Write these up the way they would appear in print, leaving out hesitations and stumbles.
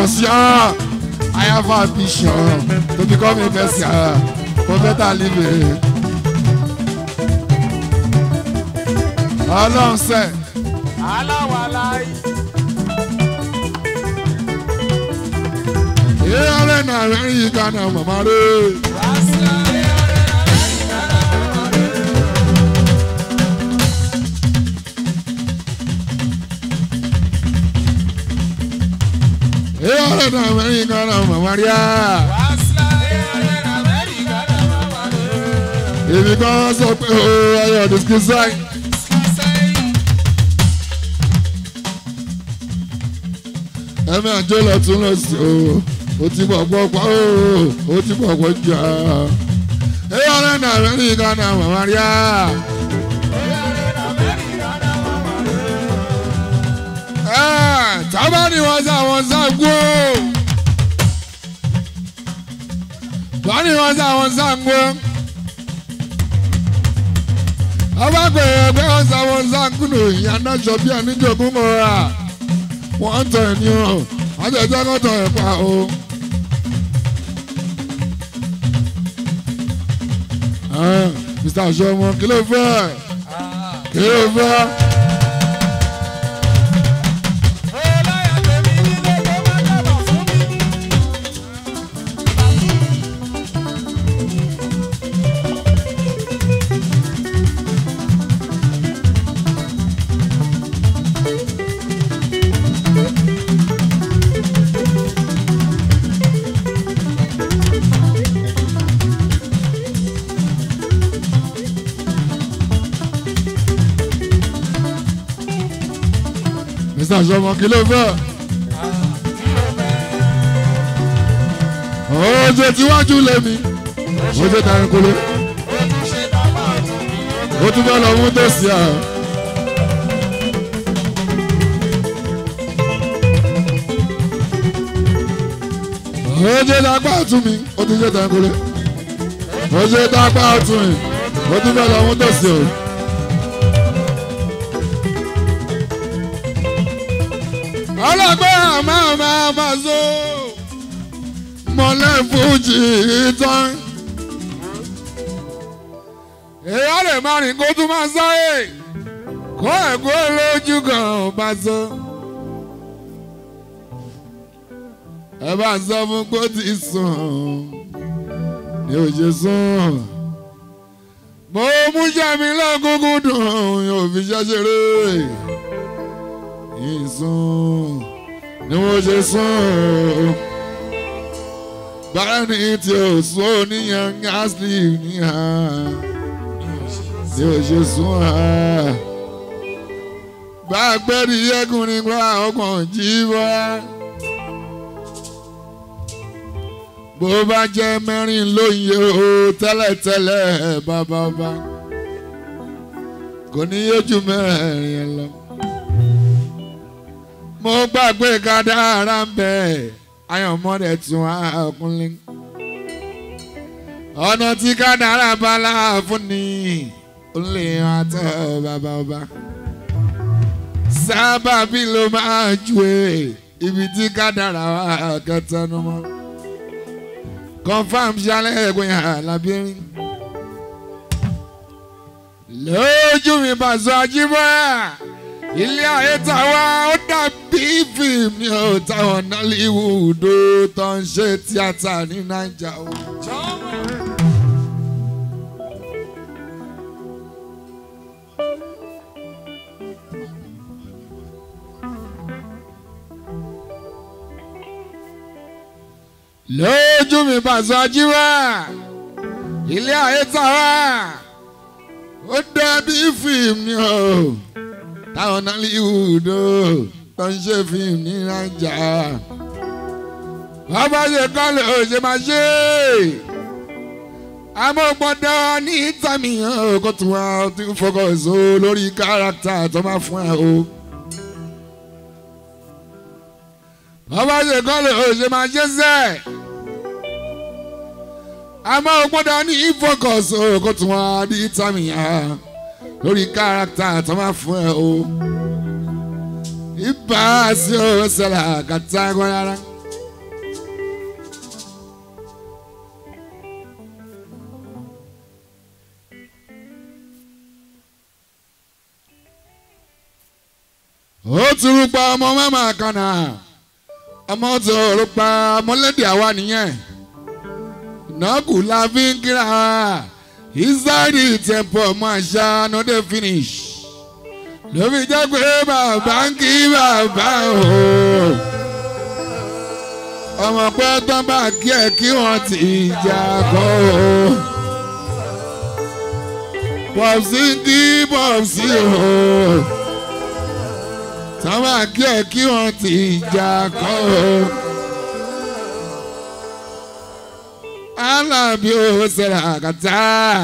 conscious. I have ambition to become a person for better living. Ọlọ́run sẹ́. Aláwàláyé. Ìyáálé náà rẹ̀ yí kaná màmá rẹ̀. Ìyáálé náà rẹ̀ yí kaná màmá rẹ̀. Èmi kan sọ pé o ayọ̀ dìskì sáyìn. Ẹ̀mí àjọ lọ tún lọ sí o ti bọ̀ pọ̀ o ti bọ̀ pọ̀ jà. Ìyáálé náà rẹ̀ yí kaná màmá rẹ̀. Tábà ni wọ́n sá wọn sáńgbó. Wọ́n ní wọ́n sá wọn sáńgbó. Ọba pè é pé wọ́n sá wọn sáńgbó ìyànà sọ bí ẹni jogún mọ́ra. Wọ́n ń tọ̀ ẹ̀ ní o, wọ́n ti ẹjọ́ kọ́ tọ̀ ẹ̀ pa o. Mr. Aṣọ́mọ kí ló fẹ́? Kí ló fẹ́? Mr. Aṣọ́mọ kí ló fẹ́? Oje tíwájú lèmi, oje tàrin kúlé, ó tún bẹ́ẹ̀ lọ mú tòsí à. Oje dàgbà ọ̀tún mi, ó tún ṣe tàrin kúlé, oje dàgbà ọ̀tún mi, ó tún bẹ́ẹ̀ lọ mú tòsí o. Ọlọ́gbẹ́ àmà so mọ̀lẹ́ fújì tán. Èèyàn lè máa rìn kó tún máa sáré kó ẹ̀kọ́ lójú kan bá so. Ẹ bá sọ fún pé ó ti sùn ní òjò sùn. Mo mú jẹ́mi lọ́gùnkùn dùn yóò fi ṣẹ́ṣeré. Ìsùn ni wọ́n ṣe sùn. Bára ní tí o sùn oníyan gáàsì níhàn tí o ṣe sùn ha. Bá a gbẹ́rì yẹ́kùnrin gba ọgbọ̀n jí wá. Bó bá jẹ́ mẹ́rin lóye o tẹ́lẹ̀tẹ́lẹ̀ bàbá kò ní yójú mẹ́rin ẹ lọ. Mo gbàgbé kádàrá ń bẹ ayọ̀mọ́dé tún àkúnlé. Ọ̀nà tí kádàrá bá láàfún ni ó lè wá tọ́ bàbá ọba. Sábàbí ló máa ju ibi tí kádàrá wà kẹtẹnu mọ́. Confam ṣálẹ̀ ẹ̀gbìn àlàbírin. Lójú mi Paso Ajíbọ́yà. Ilé ayé tàwa ó dàbí fíìmù ní táwọn Nollywood tó ń ṣe tíátà ní Naija o. Lójú mi Paso Ajíbọ́yà. Ilé ayé tàwa ó dàbí fíìmù ní táwọn Nollywood tó ń ṣe fíìmù ní Naija. Bàbá ṣe kọ́lé ò ṣe máa ṣe. Àmọ́ gbọ́dọ̀ ní ìtàmìyàn kó tún wá tí ń fọkàn so lórí káràkítà tó máa fún ẹ o. Bàbá ṣe kọ́lé ò ṣe máa ṣe sẹ́. Àmọ́ gbọ́dọ̀ ní ìfọkàn so kó tún wá ní ìtàmìyàn lórí káràkítà tó máa fún ẹ o. Ibà sí o ṣẹlẹ̀ àkàtà gbọ́dára. ó ti rúpa ọmọ mẹ́mà kanà ọmọ tó rúpa ọmọlédè àwa nìyẹn nọ́ọ̀kù la fi ń kíra inside the temple ọmọ àṣà no dey finish ló fi jẹ́ pé bàbá ń kí bàbá o ọmọ pẹ́ tán bá kí ẹ kí wọ́n ti jà kọ́ o pọ̀sí ń kí pọ̀sí o tán bá kí ẹ kí wọ́n ti jà kọ́ o alábí o ṣẹlẹ̀ àkàtà.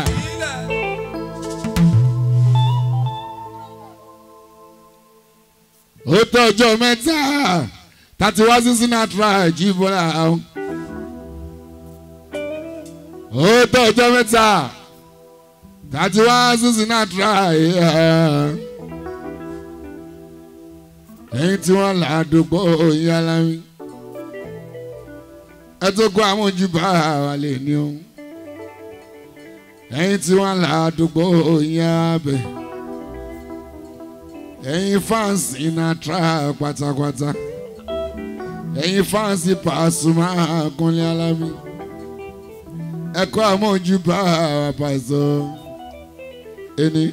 ó tọ́jọ́ mẹ́ta tàti wá sí Sinatra Jíbọ́lá ó tọ́jọ́ mẹ́ta tàti wá sí Sinatra ẹ̀yin tí wọ́n là á dùgbò òyìn alámi ẹ tó kó àwọn ojúbà wà lè ní o ẹ̀yin tí wọ́n là á dùgbò òyìn abẹ. ẹ̀yin fans Sinatra pátápátá ẹ̀yin fans Pasuma Kúnlé Alábí ẹ̀kọ́ àmójúbà àpàṣọ ẹni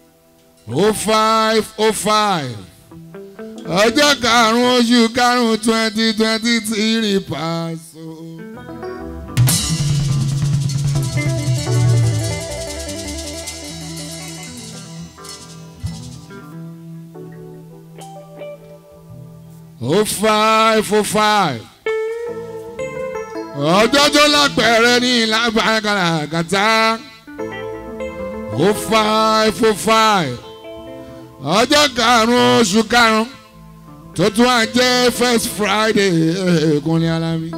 0505 ọjọ́ karùn-ún oṣù karùn-ún 2023 Paso. Oh 5 ọjọ́ tó lápẹ̀rẹ̀ ní lábàkàrà kàtà 05 ọjọ́ karùn-ún oṣù karùn-ún tó tún wá jẹ́ first Friday Kúnlé Alábí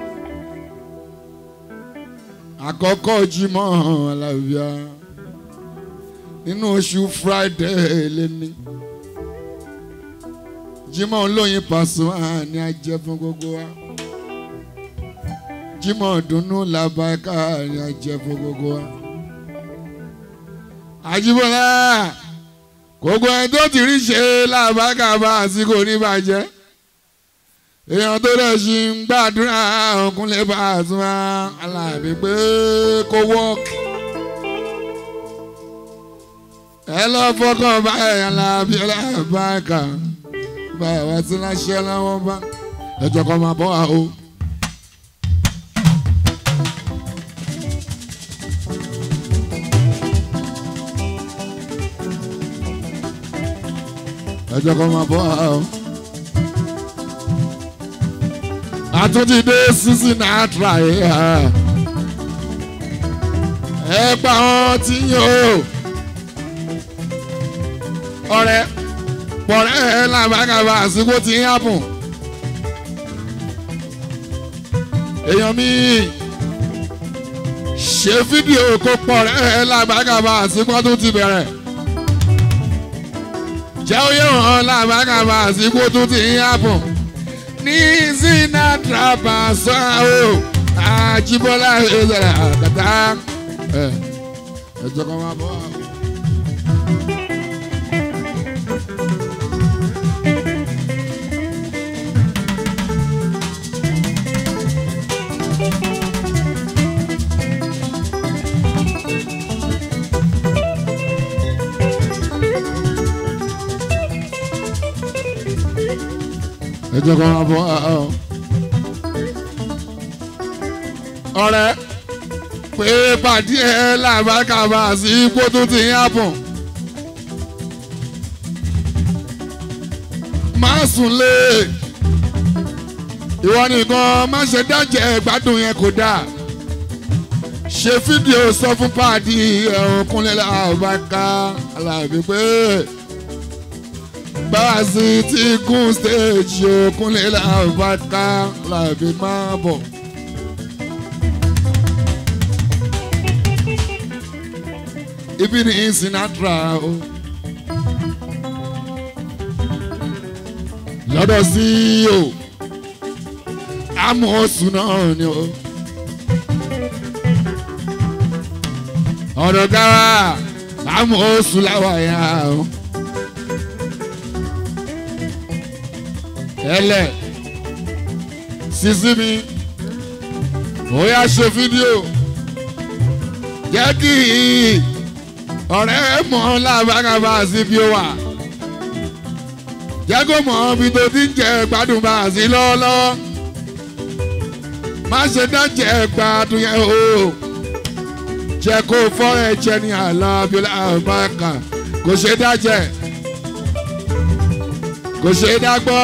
àkọ́kọ́ Jímọ̀ Alábíà nínú oṣù Friday lẹ́ni. Jímọ̀ olóyin Pasuma ni a jẹ fún gbogbo wa Jímọ̀ dùnnú làbáyíká ni a jẹ fún gbogbo wa. Àjíbọ́lá gbogbo ẹni tó ti rí ṣe làbáyíká bá àsìkò oníbàjẹ́ èèyàn tó rẹ̀ ṣì ń gbàdúrà Kúnlé Pasuma Alábí pé kó wọ́ọ̀kì ẹ lọ fọkàn báyìí Alábí làbáyíká báwa tí láṣẹ láwọn bá ẹjọ́ kan máa bọ́ wa o. ẹjọ́ kan máa bọ́ wa o. àtúntì dé Sinatra ẹ pa wọn tí yóò ọ̀rẹ́ pọ̀rẹ́ ẹ̀ làbàkàbà àsìkò tí ń hàpùn. èèyàn mi ṣe fídíò kó pọ̀rẹ́ ẹ̀ làbàkàbà àsìkò tó ti bẹ̀rẹ̀. jẹ́ oyè wọn làbàkàbà àsìkò tó ti ń hàpùn. ní Sinatra Paso o Àjíbọ́lá ẹ̀ẹ́dẹ̀rẹ̀ àkàtà ẹ̀jọ̀ kan máa bọ̀. ẹjọ́ kan máa bọ́ ọ̀rẹ́ pé pàdé ẹ̀ làbákàbà sí ipò tó ti ń yàpọ̀ má sùn lé ìwọ nìkan má ṣe dájẹ́ gbádùn yẹn kò dáa ṣe fídíò sọ fún pàdé ẹ̀hún Kúnlé làbákà Alábí pé báàsì tí kún stage Kúnlé làbákà Alábí máa bọ̀. ibi ní Sinatra o lọ́dọ̀ sí o àmọ́ oṣù náà ni o ọ̀dọ̀ gáwà àmọ́ oṣù láwà yá o ẹlẹ sísí mi ó yá ṣe fídíò jẹ́ kí ọ̀rẹ́ mọ̀ lábàkàbà sí bí ó wà jẹ́ kó mọ̀ bí tó ti ń jẹ gbádùn bá sí lọ́wọ́lọ́wọ́ má ṣe dá jẹ gbádùn yẹn o jẹ́ kó fọ́ ẹ̀jẹ̀ ní Alábíọ́lá àbáka kò ṣe dá jẹ kò ṣe dá gbọ́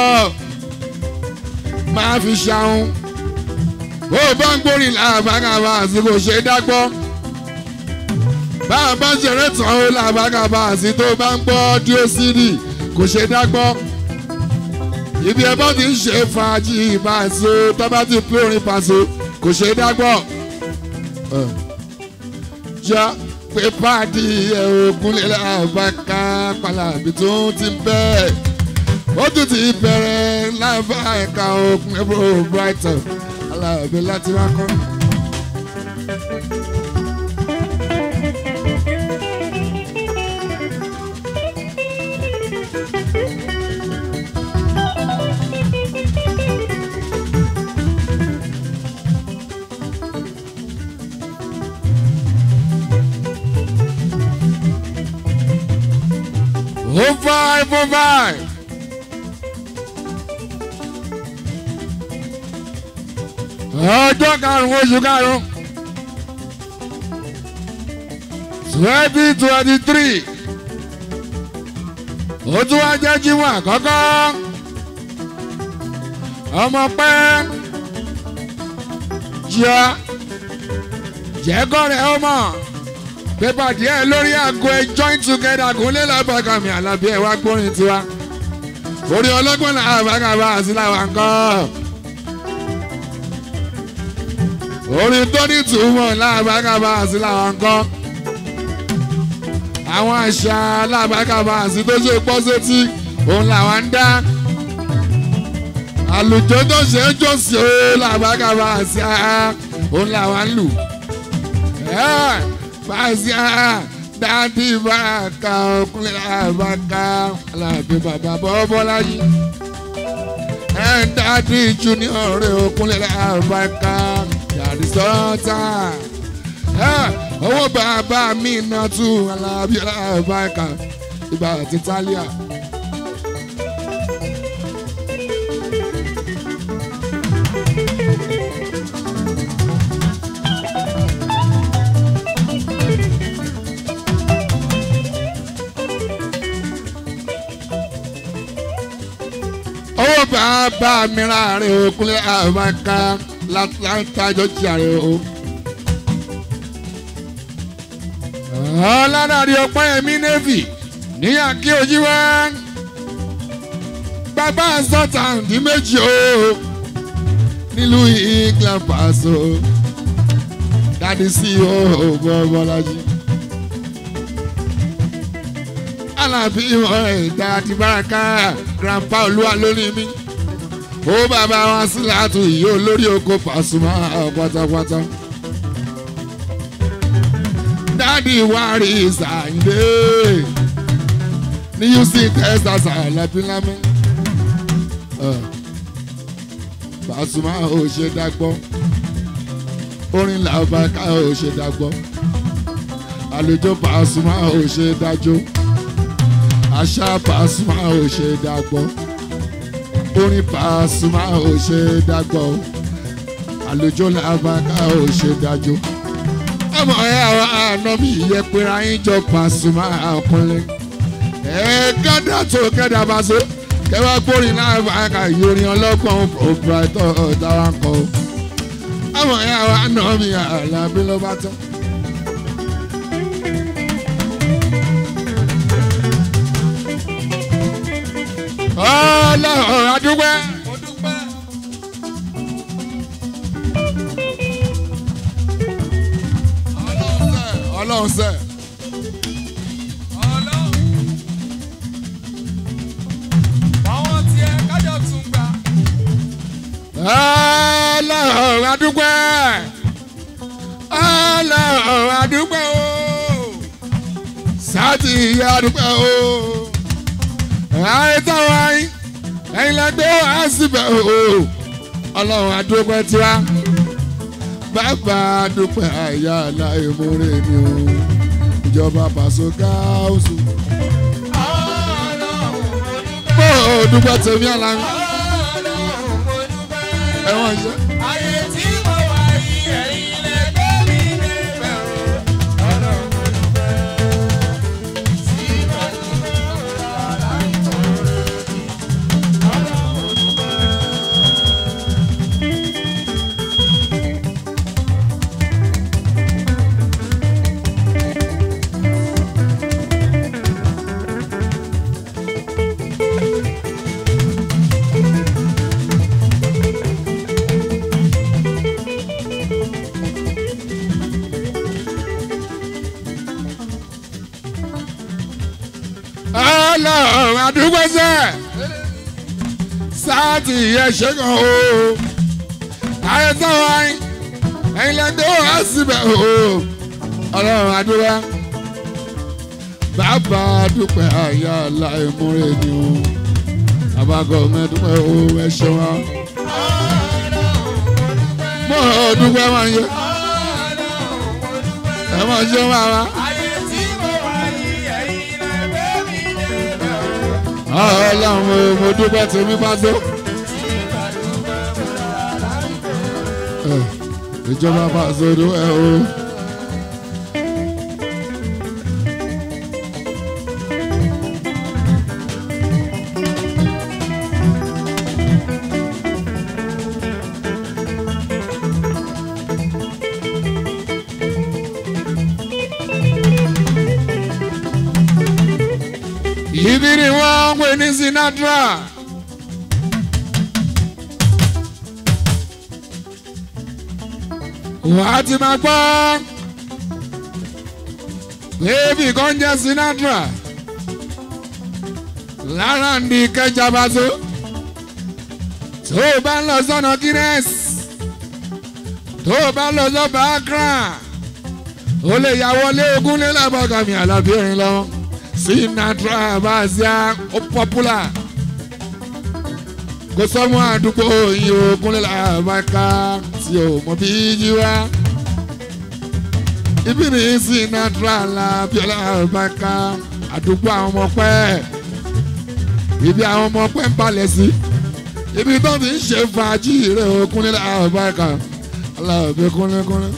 máa fi ṣàwọn ó bá ń gbórin làbàkàbà sí kò ṣe dá gbọ́ bá a bá ṣeré tán ó làbàkàbà sí tó bá ń gbọ́ díò sídì kò ṣe dá gbọ́ ibi ẹbọ ti ń ṣe fàájì Paso tó bá ti pé orin Paso kò ṣe dá gbọ́ jọ pé pàdé Kúnlé Làbáká Pàlàbí tó ti ń bẹ́ẹ̀ ó tún ti bẹ̀rẹ̀ Làbáká Kúnlé Brighton Alábí láti wá kọ́. Oh five, oh five. Ọjọ́ karùn-ún oṣù karùn-ún 2023 ó tún wá jẹ́ Jímọ̀ àkọ́kọ́ ọmọ pẹ́ jẹ́ kọ́rẹ́ ọmọ pépà díẹ̀ lórí àgọ́ ẹ join together Kúnlé Làbáká mi Àlàbí ẹ̀ wá gbórin tiwa orí ọlọ́gbọ́n Làbáká bá a sí làwọn kan orin tó ní túmọ̀ Làbáká bá a sí làwọn kan àwọn àṣà Làbáká bá a sí tó ṣe pọ́ sétí òun làwọn ń dá àlùjọ tó ṣe é jọ́sí ó Làbáká bá a sí òun làwọn ń lù. Fàṣà dáàdì Bàrákà Kúnlé Làbáká Alábí bàbá Bọ́bọ́lájí dáàdì Junior rẹ̀ Kúnlé Làbáká yàrá sọ́tà owó bàbá mi náà tún Alábí Làbáká ibà àti Tálíà. owó bàbá mi láàrin Kúnlé Làbáká látàjọ jàre o. ọlọ́dàdì ọ̀pọ̀ ẹ̀mí navy níyà kí ojú wá bàbá sọ́tà ndí méjì o nílùú England Paso dáàdì sí o Bọ́bọ́lájí Alábí dáàdì Bàrákà grandpa Olúwa lórí mi ó bàbá wa sí látò yìí olórí oko Pasuma pátápátá dáàdì wárí Sàyìndé ní Houston Texas Alábí lámẹ́ Pasuma ò ṣe dágbọ́ orin Làbáká ò ṣe dágbọ́ àlùjọ Pasuma ò ṣe dájọ́ àṣà Pasuma ò ṣe dágbọ́ orin Pasuma ò ṣe dágbọ́ àlùjọ Làbáká ò ṣe dájọ́ ọmọ ẹ àwọn àna mi yẹ pera yín jọ Pasuma Kúnlé ẹ gádà tó gádà Paso kẹwàá gbórin Làbáká yorin ọlọ́gbọ̀n proprietor ọ̀dáwà kọ́ ọmọ ẹ àwọn àna mi Àlàbí ló bá tán. Ọlọ́run adúpẹ́. Ọlọ́run sẹ́. Àwọn tiẹ̀ kájọ tún gbà. Ọlọ́run adúpẹ́. Ọlọ́run adúpẹ́ o. Sátì adúpẹ́ o. Àìtàwáyé ẹ̀yin lẹ́gbẹ́ wá síbẹ̀ o ọlọ́run àdúpẹ́ tiwa bàbá àdúpẹ́ àyà aláìmoore ni o ìjọba Paso gáúsù. mo dúpẹ́ tèmi àlàmì ẹ̀wọ̀n ṣe. ayé tí mo wà yìí ẹ̀yin lẹ́gbẹ́ mi débẹ̀ o ọlọ́run mo dúpẹ́ sí ìbàdàn aláìmoore ọlọ́run mo dúpẹ́. ọlọ́run àdúgbò sẹ́ sáàtì ẹ̀ṣẹ̀ kan o ayé táwọn ẹ̀yin lẹ́gbẹ́ wá síbẹ̀ o ọlọ́run àdúgbò bàbá dúpẹ́ àyà aláìmoore ni o àbágọ́ mẹ́dúpẹ́ o ẹ̀ṣẹ̀ wa mo dúpẹ́ wọn yẹ ẹ mọ̀ ṣe wá wá. ọlọ́run mo dúpẹ́ tèmi Paso. ìjọba Paso dúpẹ́ o. ibi ni wọ́n ń pè ní Sinatra. wà á ti máa gbọ́ bébì kan jẹ́ Sinatra lára ń di Ìkẹjà Paso tó o bá ń lọ sọ́nà Guinness tó o bá ń lọ sọ́nà Accra o lè yà wọlé Ògúnlé Lábọ́kàmí Àlàbí ẹ̀rín lọ́wọ́. Sinatra Bazia ó popular kò sọ́mọ́ àdúgbò yìí Ògúnlé Lábàkà tí o mọ̀ bí yíwá ibi ní Sinatra Lábàkà àdúgbò àwọn ọmọ pẹ́ ibi àwọn ọmọ pẹ́ ń balẹ̀ sí ibi tó ti ń ṣe fàájì rẹ̀ Ògúnlé Lábàkà alábẹ́ kúnlẹ́kúnlẹ́.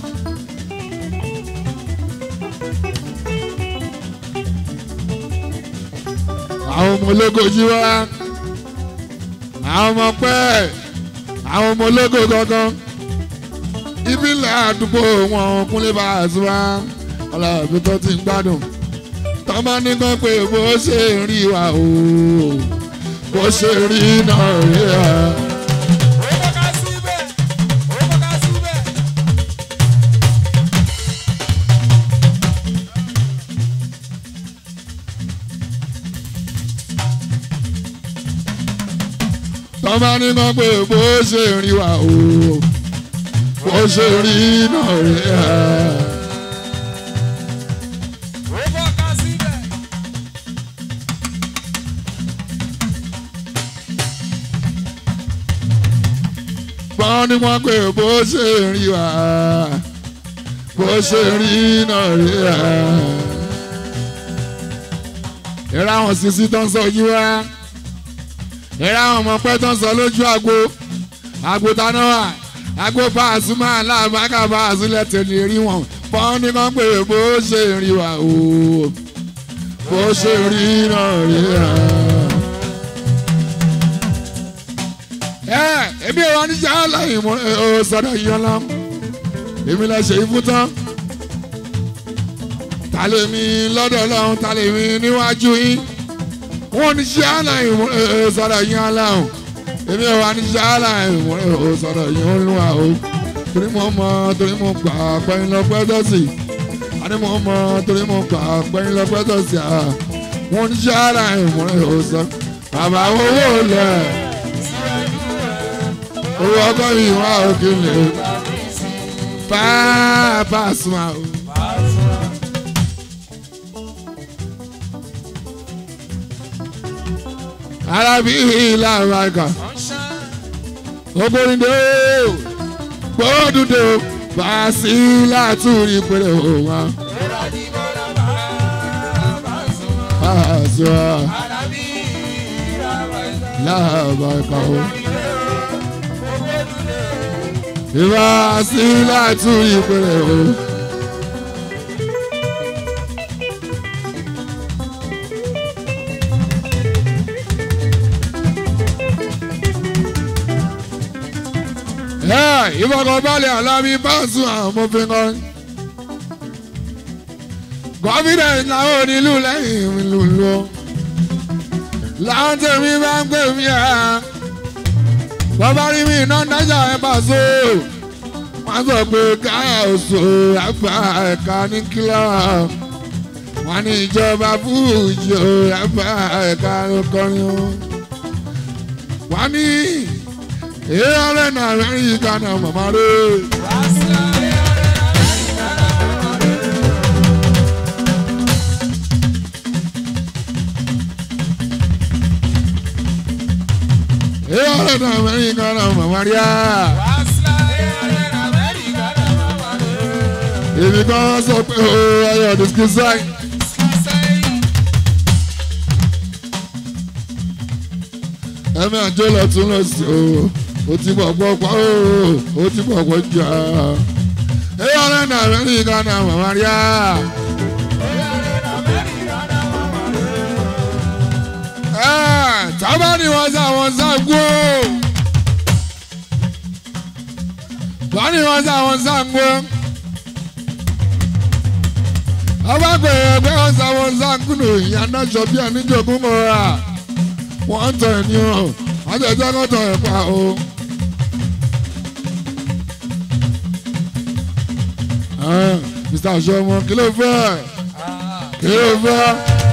àwọn ọmọ ológo jí wá àwọn ọmọ pẹ́ àwọn ọmọ ológo gangan ibi ńlá àdúgbò wọn Kúnlé Bàsúà ọlọ́ọ̀bí tó ti ń gbádùn tọ́mọ nìkan pé bó ṣe rí wa o bó ṣe rí náà rí wa. tọ́mọ nìkan pé bó ṣe rí wa o bó ṣe rí náà rí wa. wọ́n ní wọ́n pé bó ṣe rí wa bó ṣe rí náà rí wa. ìrà àwọn sisi tó ń sọ yí wá ìrà àwọn ọmọ pẹ́ tó ń sọ lójú àgbo táná wà àgbo Pasuma Lábàkà Paso lẹ́tẹ̀ lè rí wọn. wọ́n ní wọ́n pé bó ṣe rí wa o bó ṣe rí náà rí wa. èmi ò wá ní sàálà ìmọ̀ sọ̀rọ̀ ìyọ́lá èmi lọ ṣe ikú tán ta lè mi lọ́dọ̀ Ọlọ́run ta lè mi níwájú yín wọ́n ní sàálà ìmọ̀ sọ̀rọ̀ ìyọ́lá èmi ò wá ní sàálà ìmọ̀ sọ̀rọ̀ ìyọ́lá o torí mo mọ̀ torí mo gbà pẹ́yìn lọ́pẹ́ tọ́sí àní mo mọ̀ torí mo gbà pẹ́yìn lọ́pẹ́ tọ́sí wọ́n ní sàálà ìmọ̀ sọ̀rọ̀ bàbá owó lẹ̀. owó ọkọ mi wá òkè lè Pasuma o. arábí làbàkà ògbóríndé gbódùdé bàásì látúrí péré òun. Bàásùwà làbàkà o. Bàásì látúrí péré òun. Ìfọkànbalẹ̀ Alábí Pasuma àmọ́fin kan. Confidence làwọn onílù lẹ́yìn mi lùlù. Láwọn tèmi bá ń pè mí ẹ̀. Bàbá rí mi iná dájà ẹ̀ Paso. Wọ́n sọ pé káyà oṣù àgbà ẹ̀ka ní kílọ̀. Wọ́n ní ìjọba fújì àgbà ẹ̀ka ló kọrin. Wọ́n ní. Eyale na America na mama re. Eyale na America na mama ria. Ibi kan sọ pé o ayọ̀ discussion. Ẹ̀mí àjọ lọ tún lọ sí o. O ti bọ̀ pọ̀ pọ̀ o ti bọ̀ pọ̀ jà. Eyale na America na mama ria. Tábà ni wọ́n sá wọn sáńgbó. Bá ni wọ́n sá wọn sáńgbó. Ọba pè é pé wọ́n sá wọn sáńgbó ìyànà sọ bí ẹnìjọba mọ́ra. Wọ́n ń tọ̀ ẹ̀ ní o, wọ́n ti ẹjọ́ kọ́ tọ̀ ẹ̀ pa o. Mr. Ṣọmọ kí ló fẹ́? Kí ló fẹ́?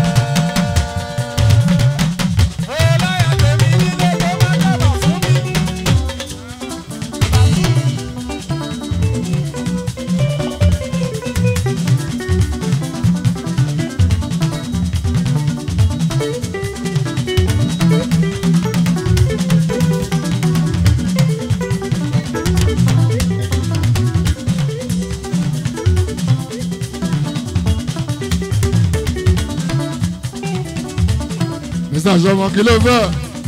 Mr. Ṣọmọ kí ló fẹ́?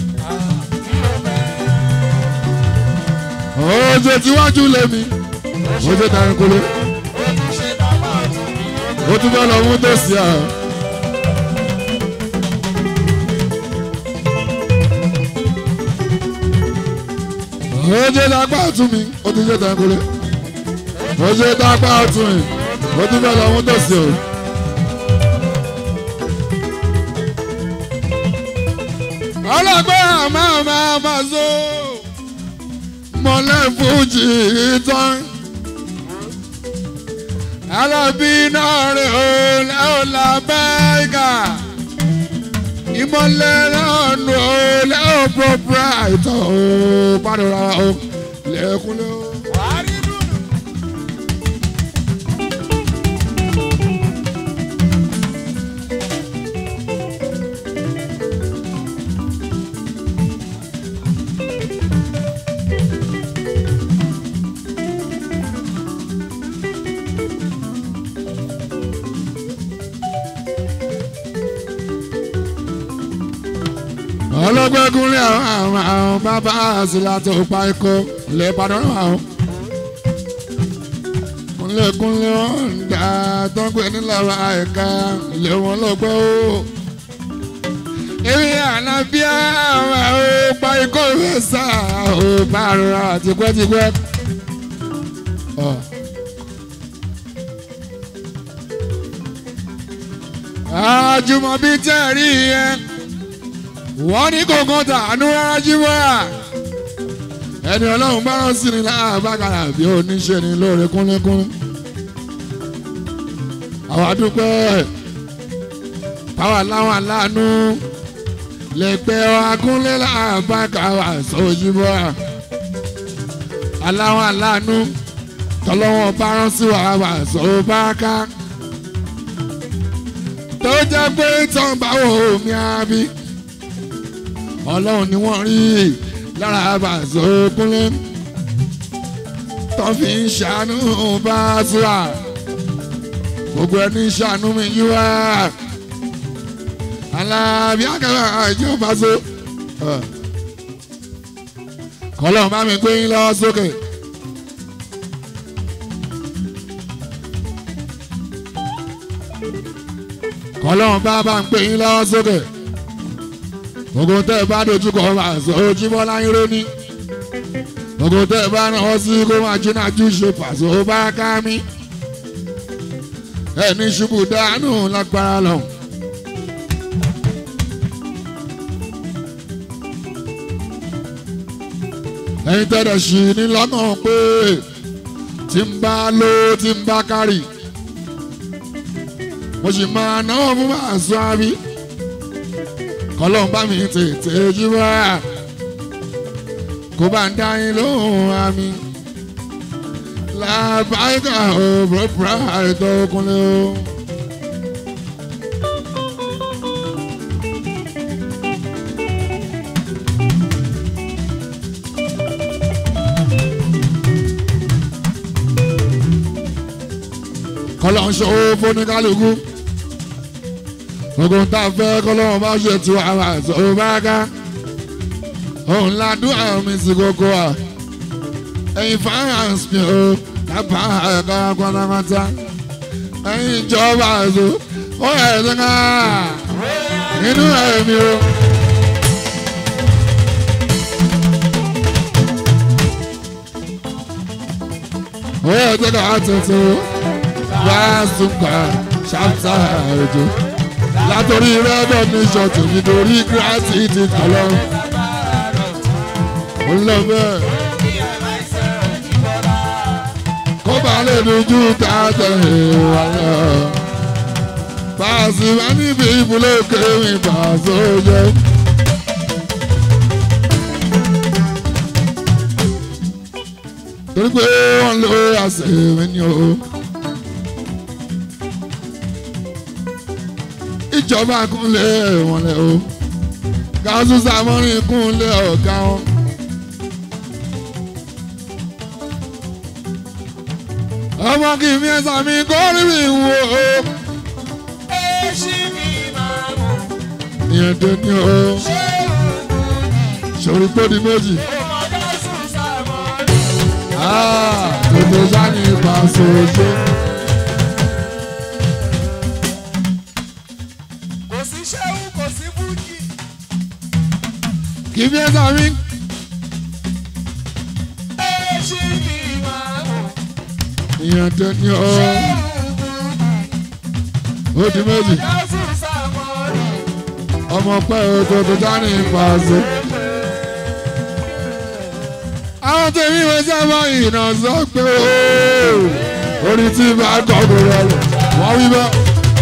Oje tíwájú lèmi, oje tàrin kúlé. Ó tún bá lọ mú tòsí à. Oje dàgbà ọ̀tún mi, ó tún ṣe tàrin kúlé. Oje dàgbà ọ̀tún mi, ó tún bá lọ mú tòsí o. Ọlọ́gbẹ́ àmà Paso mọ̀lẹ́ fújì tán. Alábí náà rẹ̀ ó lẹ́ọ̀lá bẹ́ẹ̀gà. Ìmọ̀lẹ́ lọ́nù ó lẹ́ọ̀ proprietor ó pàdùrà ó lẹ́kúnlẹ́ ó. Ọlọ́gbẹ́gúnlé àwọn bàbá àṣìlá tó pa ikọ̀ lè padà àwọn. Kúnlẹ̀kúnlé ọ̀ǹda tó ń pè ní lọ́wọ́ àìká lé wọn lọ́gbẹ́ o. Èmi Àlàbí àwọn ò pa ikọ̀ rẹ̀ sá ò bá rọra tipẹ́tipẹ́. Àjùmọ̀bí tẹ̀rí yẹn. Wọ́n ní kọ̀ọ̀kan tàánú rárá jíwá. Ẹni Ọlọ́run bá rán sí ni láàbàkàrà bí oníṣẹ́ ni lóore kúnlẹ́kún. Àwọn àdúpẹ́ táwa láwọn aláàánú lè pẹ́ akúnlé láàbàkàrà sójúbọ́. Aláwọn aláàánú tọ́lọ́wọ́n bá rán sí wàhálà sóbáká. Tó jẹ́ pé tán báwo mi àbí. ọlọ́run ni wọ́n rí lára Paso Kúnlé tó fi ń ṣàánú Basura gbogbo ẹni ṣàánú mi yí wá Alábí Àkàlà ìjọ Paso kọ́lọ́ bá mi gbé yín lọ sókè. kọ́lọ́ bá ń gbé yín lọ sókè. gbogbo tẹ́ ẹ bá dojúkọ Paso Jíbọ́lá irọ́ ní. gbogbo tẹ́ ẹ bá náà sí kó máa jóná jù ṣe Paso bá ká mi. ẹni ṣubú dànù lágbára lọ. ẹ̀yin tẹ́lẹ̀ sí ní lọ́nà pé tí ń bá lò tí ń bá kárì mo sì máa náwó fún Paso àbí kọ́lọ́n bá mi tètè jí wá kó bá ń dá yín lóhùn àmì làbáyíká ò bùrọ̀bùrọ̀ àìtọ́ Kúnlé o. kọ́lọ́n ṣòwò fóníkálukú ogun tá a fẹ́ kọ́lọ́n bá ṣe tu àwọn àṣọ bá ká òun ládùn àwọn mi sí kókó à ẹ̀yin fáyàǹsì mi ò lábà ẹ̀ka pátápátá ẹ̀yin ìjọba àṣọ ó yẹ ẹ̀sìn ká nínú ẹ̀mí o. ó yẹ ẹ̀sìn ká tuntun wá sùnkà ṣáfùsà ètò látòrí rẹ́bọ̀ ní ṣọ̀tún nítorí kíláàsì ti kọ̀lọ́. ó lọ bẹ́ẹ̀ kó bá lè dojú tààtẹ̀ wà lọ. Paso wá níbi ìbúlẹ̀ kéwìn Paso jẹ́. torí pé wọ́n lo àṣẹ ẹni o. ìjọba Kúnlé wọn lẹ o Gáúsù Sàmọ́nì Kúnlé ọ̀gá wọn. ọmọ kì í fi ẹsẹ̀ mi kọ́ rí mi wò ó. ìyẹn tó ní o ṣòrí tó di méjì. tòtò sani Paso ṣe. kì í fi ẹsẹ̀ mi. ìyẹn tó ní o ó di méjì. ọmọ pẹ́ o tòtò sani Paso. àwọn tèmi wọ́n sábà ìnà sọ pé orí tí bá kọ́ kó rẹ̀ wọ́n wí bẹ́ẹ̀.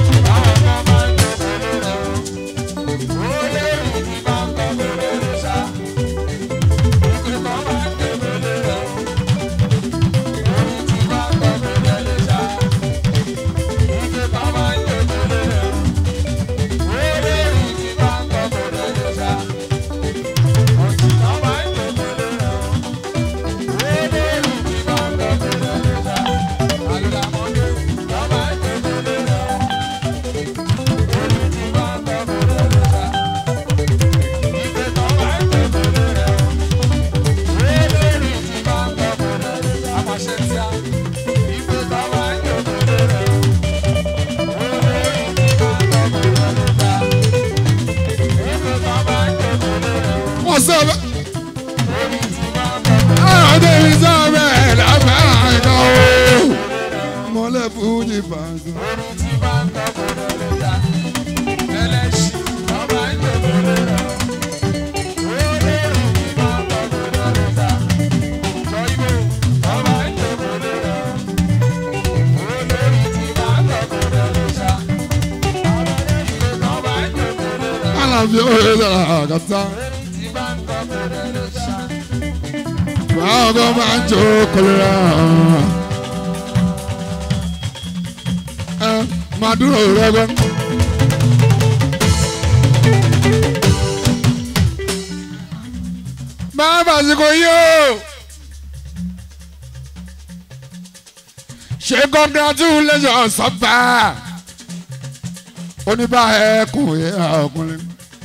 Báwo máa ń jó kọlẹ́rà? Máa dúró rẹ́gbẹ́. máa bàsíkò yí o. ṣe congratulations sọ́ba oníbà ẹkùn ìhà ọkùnrin.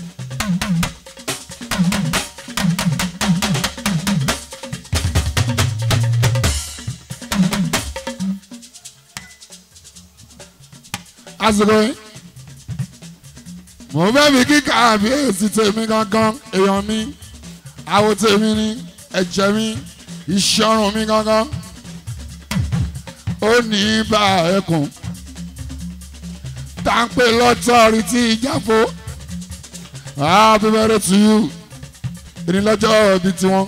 àsìkò yìí mo fẹ́ fi kíkà àbíyèsí tèmi gangan èèyàn mi àwo tèmi ni ẹ̀jẹ̀ mi ìṣọ́run mi gangan ó ní bá ẹkùn táǹpẹ̀ lọ́tọ́rìtì ìjáfó happy birthday to you ìrìnlọ́jọ́ ibi tiwọn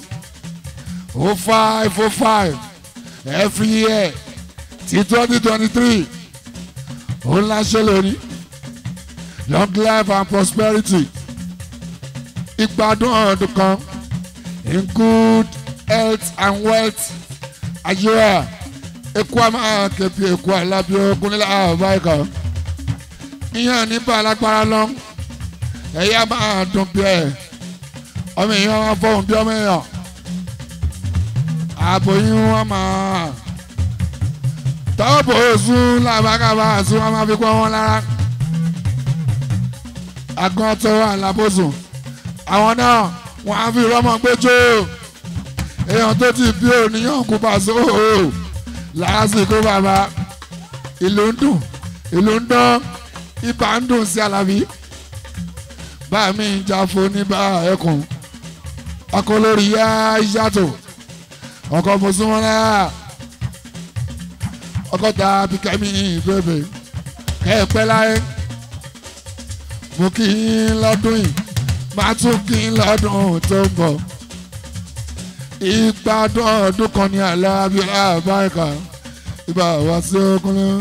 0505 every year ti 2023 ó láṣẹ lónìí long life and prosperity ìgbádùn ọdún kan in good health and wealth ayélujára eku a máa kẹ̀pì eku alábí ogun nílẹ̀ àbáyíká ìyẹn ní balagbara lọ ẹ̀yà máa dùn bí ẹ̀ ọmọ èèyàn máa fọhùn bí ọmọ èèyàn àbòyún wọn máa tọ́pọ̀ oṣù làbákàbà àti wọn máa fi kọ́ wọn lára àgàn tó wà lábòsùn àwọn náà wọn á fi rọ́mọ gbẹ́jọ́ èèyàn tó ti bí òníyàn kú pàṣẹ lásìkò bàbá ìlú ń dùn ìlú ń dán ibà ń dùn sí Alábí bá mi ń jà fún ní bá ẹkùn ọkọ lórí yá ìyàtọ̀ ọkọ mùsùlùmọ́lá ọkọ tàbí kẹ́mi bèbè kẹ́ẹ̀pẹ́ láyé mo kí n lọ́dún yìí máa tún kí n lọ́dún tó ń bọ̀ ìgbádùn ọdún kan ní Alábí àbáyíká ìgbà wá sí ọkùnrin.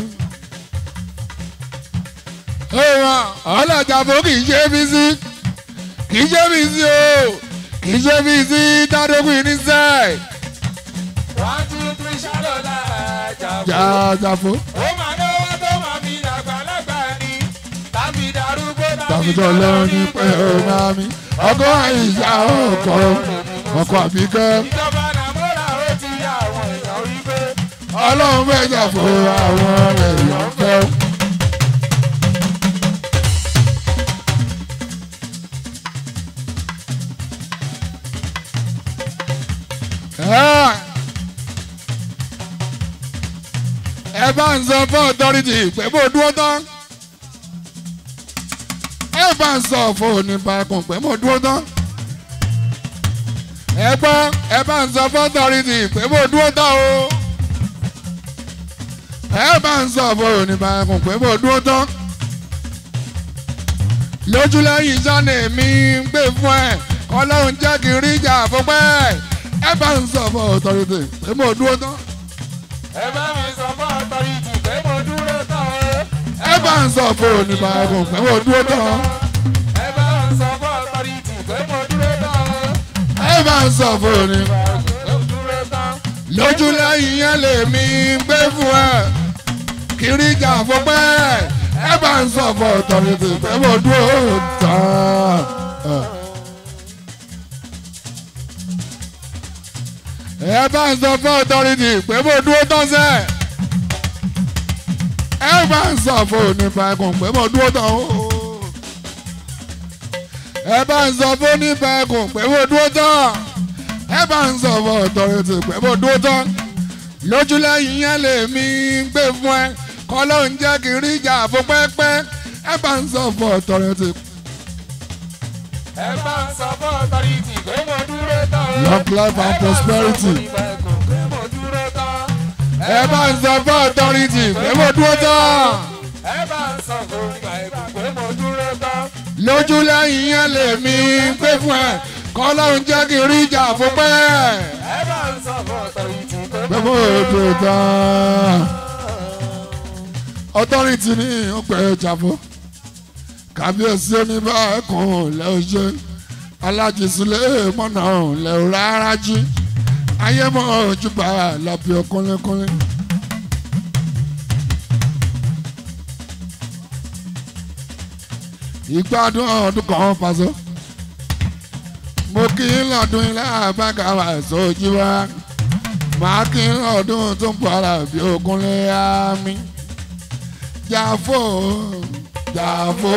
ọlọ́jà fún kì í ṣe bí sí o kì í ṣe bí sí tádógún ní sẹ́ẹ̀. 1 2 3 ṣàlọ́lá jàfó. ó máa náwó tó máa fi dàgbàlagbà ni tàbí darúgbó tàbíjọ́ lọ́wọ́ ní pé ó máa mi ọkọ̀ àìsà ọkọ̀ àbíkẹ́. ìjọba nàmúrà ó ti yá àwọn èèyàn wípé ọlọ́run fẹ́ jàfó àwọn èèyàn fẹ́. ẹ bá ń sọ fún authority pé bó dúró tán ẹ bá ń sọ fún oníbàákùn pé bó dúró tán ẹ gbọ́ ẹ bá ń sọ fún authority pé bó dúró tán o ẹ bá ń sọ fún oníbàákùn pé bó dúró tán lójúlẹ́yìn sani mi ń gbé fún ẹ ọlọ́run jẹ́ kí n rí ìjà fúnpẹ́ ẹ bá ń sọ fún authority pé bó dúró tán. ẹ bá mi sọ fún ọtọrìtì pé mo dúró tán o. ẹ bá ń sọ fún oníbàákùn pé bó dúró tán. ẹ bá ń sọ fún ọtọrìtì pé mo dúró tán o. ẹ bá ń sọ fún oníbàákùn. mo dúró tán. lójú lẹ́yìn yẹn lèmi ń gbé fún ẹ kiri ìjà fúnpẹ́ ẹ bá ń sọ fún authority pé bó dúró tán. ẹ bá ń sọ fún authority pé bó dúró tán sẹ́ ẹ bá ń sọ fún oníbàákùn pé bó dúró tán o ẹ bá ń sọ fún oníbàákùn pé bó dúró tán ẹ bá ń sọ fún authority pé bó dúró tán lójúlẹ́yìn yẹn lèmi ń gbé fún ẹ kọ́ ló ń jẹ́ kí n rí ìjà fún pẹ́pẹ́ ẹ bá ń sọ fún authority. ẹ bá ń sọ fún ọtọrìtì pé mo dúró tán o. long life and prosperity. pé mo dúró tán. ẹ bá ń sọ fún authority pé mo dúró tán. ẹ bá ń sọ fún ìgbàgbọ́ pé mo dúró tán. lójú lẹ́yìn yẹn lèmi ń pé fún ẹ kọ́ ló ń jẹ́ kí n rí ìjà fún pẹ́. ẹ bá ń sọ fún ọtọrìtì pé pé mo dúró tán. authority ní ọgbẹ́ ìjàfó kábíyèsí oníbàákùn lẹ́ọ̀ṣẹ́ alájísílẹ̀ mọ́nà lẹ́ọ̀ rárá jí ayé mọ́ ojúbà lábí ọkùnrin. ìgbádùn ọdún kan pàṣẹ mo kí n lọ́dún ilé àbága wà sójú wa màá kí n lọ́dún tó ń bọ̀ àbí ogun lé àmì Jàfó Jàfó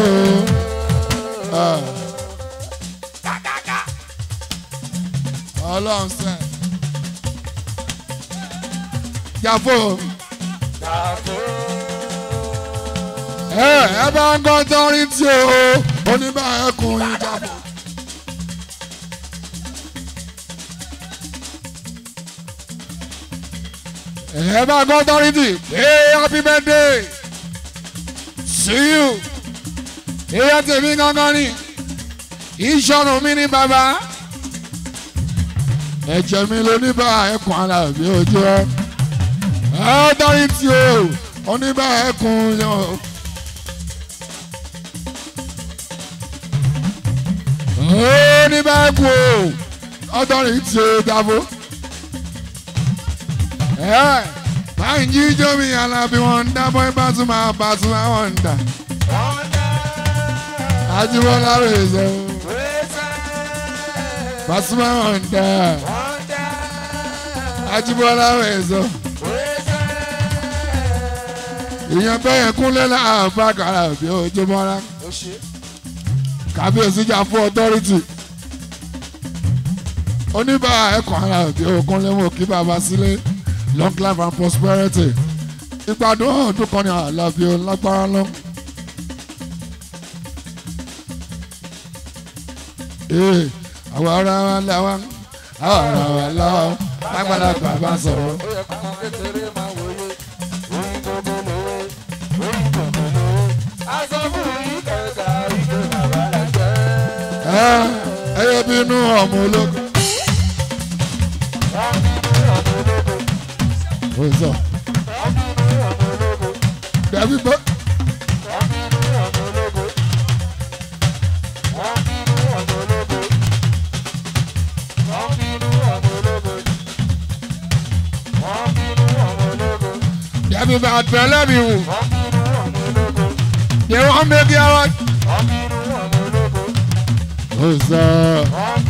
Ọlọ́run sẹ́ Jàfó ẹ bá ń gbọ́ tọ́rí tí o oníbà ẹkùnrin Jàfó. ẹ bá gbọ́ tọ́rí tí happy birthday see you èèyàn tèmi gangan ni ìṣọ̀nù mi ní bàbá ẹ̀jẹ̀ mi ló ní bá ẹkùn ara bí ojú ẹ tọ́rí tí o oníbà ẹkùn yan. ní báyìí kú o ọdọrin tí o Jàfó máa ń jíjó mi Alábí wọn ń dábọ́ Pasuma wọn ń dà Ajíbọ́lá rèézọ́ Pasuma wọn ń dà Ajíbọ́lá rèézọ́ ìyẹn bẹ́ẹ̀ kúnlẹ̀ láàbá kàrà bí ojú mọ́ra kábíyèsí Jàfó authority oníbà ẹ̀kọ́ ara òbí ogun lẹ́wọ̀n kí bàbá sílé long life and prosperity ìpàdé ọdún kan ní Àlàbí lágbára lọ. àwọn ará wa láwa àwọn ará wa láwa lágbàlagbà bá sọ̀rọ̀. ẹyẹ bínú ọmọ ológun. What's up? David Bo. David Bo àtẹlẹ mi wò. They won't make you out. What's up?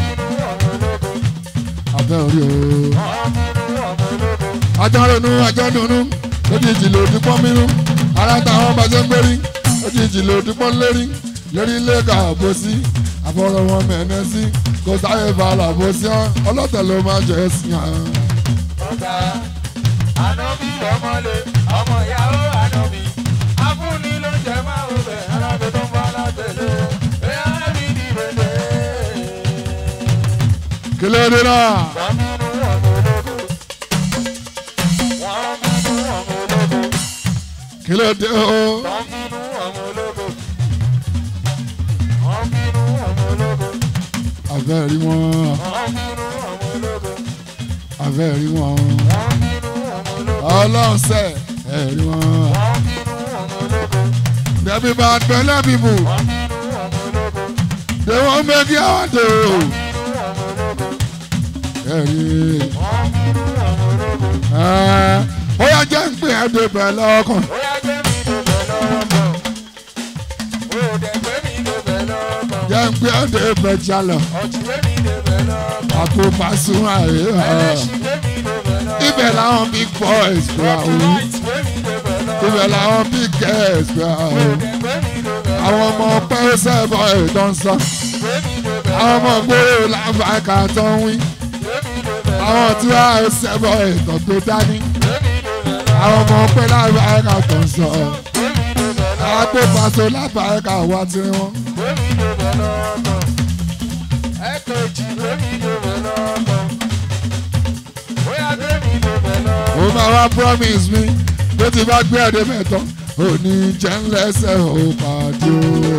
Abẹ́ orí o. Ajọ́rònú ajọ́dúnú lójijì lòdì pọ́n mínú ara táwọn bá ṣe ń gbérí lójijì lòdì pọ́n lérí lórí ilé ká àbòsí àfọ̀rọ̀ wọn mẹ́ẹ̀ẹ́ sí kò sáyé balà àbòsí ọlọ́tẹ̀ ló máa jẹ́ sí hàn. ọ̀gá ànábì ọmọlé ọmọ ìyàwó ànábì afúnni ló ń jẹ máa ń bẹ̀ alábẹ̀ tó ń bá látẹ̀lé ẹ̀ alábì dìbẹ̀lẹ̀. kí ló dé náà. Kí ló dé o. Àfẹ́ rí wọn. Àfẹ́ rí wọn. Ọlọ́run sẹ́ ẹ̀ rí wọn. Dẹ̀bí bá tẹ́lẹ̀ bíbù. They won't make you out o. Ẹ rí. Ó yá jẹ́ ń pè é débẹ̀ lọ́kàn. Jẹ́ ń pè é débẹ̀ jalọ. Àpò Pasuma rẹ̀ ibẹ̀ làwọn big boys gbà ó. Ibẹ̀ làwọn big girls gbà ó. Àwọn ọmọ pẹ́ sẹ́bọ̀ ètò ń sọ. Àwọn ọmọ gbòòrò láǹfààní tó ń wí. Àwọn tí wàá sẹ́bọ̀ ètò tó dání. Àwọn ọmọ pẹ́ láǹfààní tó ń sọ. Àpò Paso láǹfààní wá tí wọ́n. Ó máa wá promise mi pé tí bá gbé ẹ̀dẹ́ mẹ́tọ́ ò ní jẹ́ ńlẹ́sẹ̀ ò pàdé o.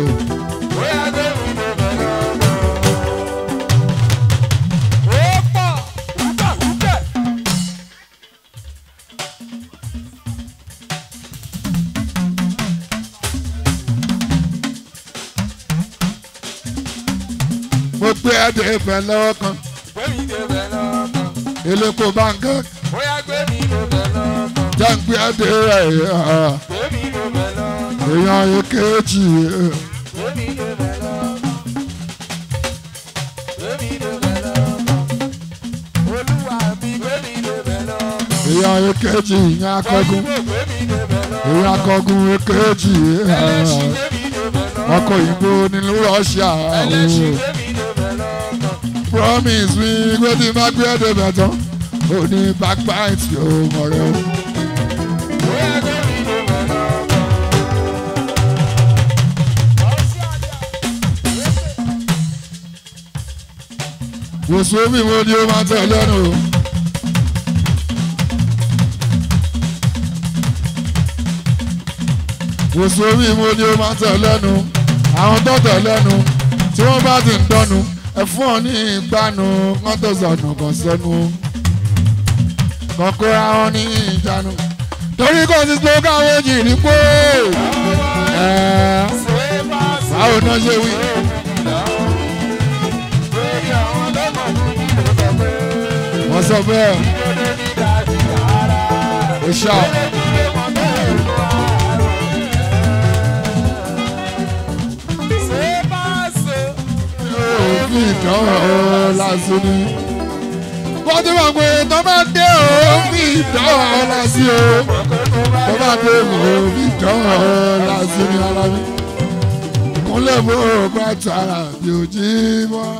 Mo gbé ẹ̀dẹ́ ìfẹ́ lọ́wọ́ kan. Eléko báńkì. Jẹ́ ń gbé ẹ̀dẹ́ rẹ̀ èèyàn èkejì. ìyá èkejì ìyá akọgun ìyá akọgun èkejì ọkọ̀ òyìnbó nínú Russia promise mi pé tí má gbé ẹ̀dẹ̀ bẹ̀ tán ò ní backbite yóò mọ̀ rẹ o. Wòsùnmí wo ni ó máa tẹ̀ lẹ́nu o. Wòsùnmí wo ni ó máa tẹ̀ lẹ́nu. Àwọn tó tẹ̀ lẹ́nu tí wọ́n bá ti ń dọ́nu ẹ fún ọ ní ìgbàanu wọ́n tó sọnù kan sẹ́nu. Kọ̀kọ́ra wọn ní ìjánu. Torí kò sí slogan méjì ní pé báwo náà ṣe wí. Wọ́n sọ bẹ́ẹ̀. Ó ṣá. Òfin ìdánwò lásán ni. Wọ́n ti mọ̀ pé tó bá dé òfin ìdánwò lásán o. Tó bá dé òfin ìdánwò lásán ni ara mi. Kúnlẹ̀ bó bá tara bí ojú mọ́.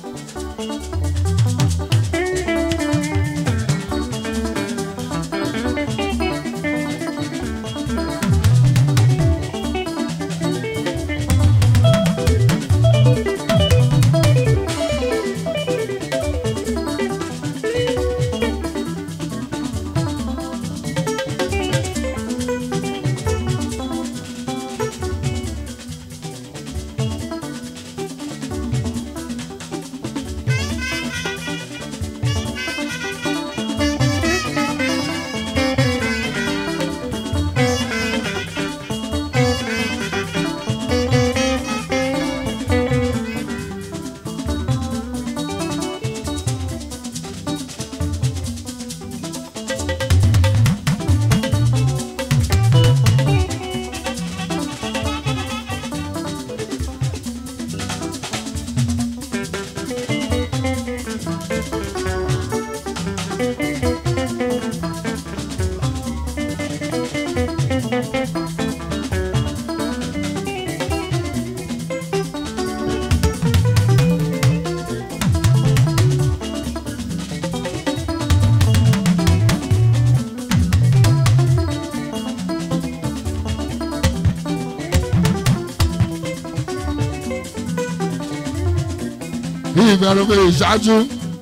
Ìbẹ̀rù bí ìṣáájú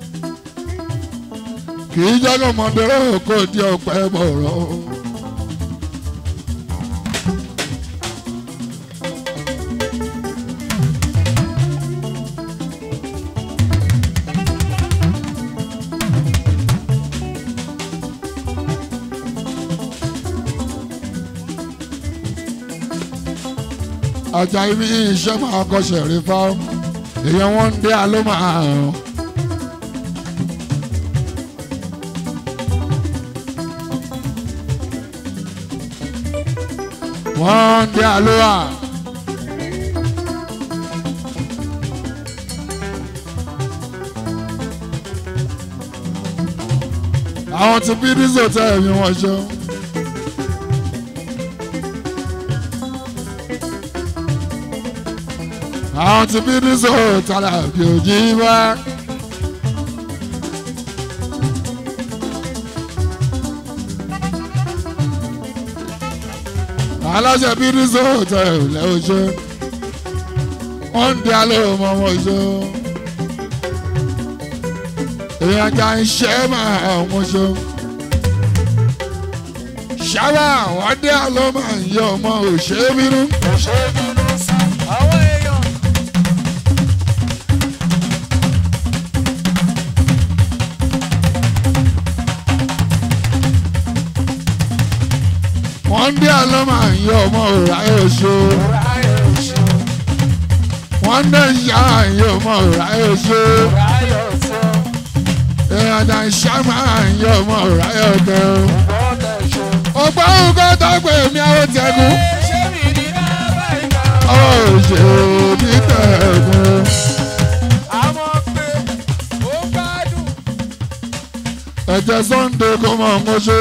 kì í jẹ́ kó mọ̀dẹ́rẹ́ kó di ọ̀pẹ bọ̀rọ̀. Ajá ibi iṣẹ́ máa kọ́ṣẹ́ rí fáwọn. Èèyàn wọn ń dé aló máa hàn. Wọ́n ń dé aló à. Àwọn ti bí dísò tẹ́ ẹ̀mí wọn ṣe. Àwọn ti bí dísò tààrà bí òjì wá. Aláṣẹ bí dísò tẹ̀ lẹ́ oṣù. Wọ́n ń di alẹ́ ọmọ wọn ṣe. Èèyàn jà ń ṣe máa wọn ṣe. Ṣáwá wọ́n dé alẹ́ máa ń yọ ọmọ òṣèbínú. Òṣèbínú sí àwọn èèyàn. Wọ́n dé alẹ́ máa ń yọ ọmọ òráyè oṣù. Wọ́n dé ìyá àyè ọmọ òráyè oṣù. Èèyàn jà ń ṣe máa ń yọ ọmọ òráyè ọ̀tẹ̀ o. Ọgbọ́n nǹkan tó pè mí àwọn tẹ̀gùn. Ṣé ní tẹ̀gùn. jẹ́ Sunday kó mọ̀ ń ṣe.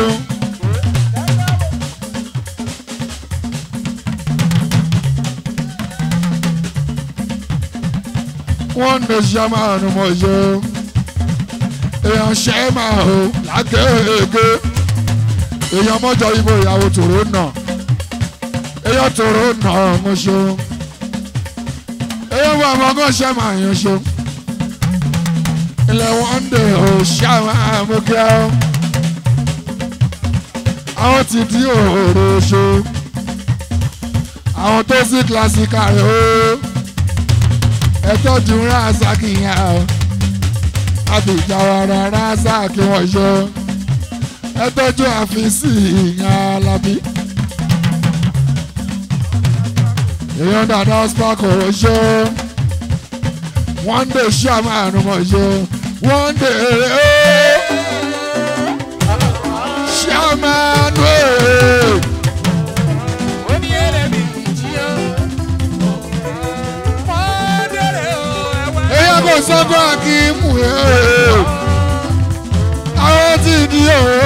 wọ́n ń ṣe máa ń mọ̀ ṣe. èèyàn ṣe máa hó lágége. èèyàn mọ́jọ ibo ìyàwó tòró nà. èèyàn tòró nà ń ṣe. èèyàn bá ọmọ kan ṣe máa ń ṣe. ilẹ̀ wọ́n dé òṣàmà àmúkẹ́ ọ́ àwọn ti di òòrò ṣe àwọn tó sí kílásíkà rẹ̀ ó ẹ̀tọ́jú ránṣákì yẹn ọ́ àbíjáwara ránṣákì wọ́n ṣe ẹ̀tọ́jú àfíìsì ìyẹn alábí èèyàn dáadáa sparkle ṣe wọ́n dé ṣàmà ànúmọ̀ ṣe. One day, Shaman, eya ko sọgbọn akimu àwọn ti di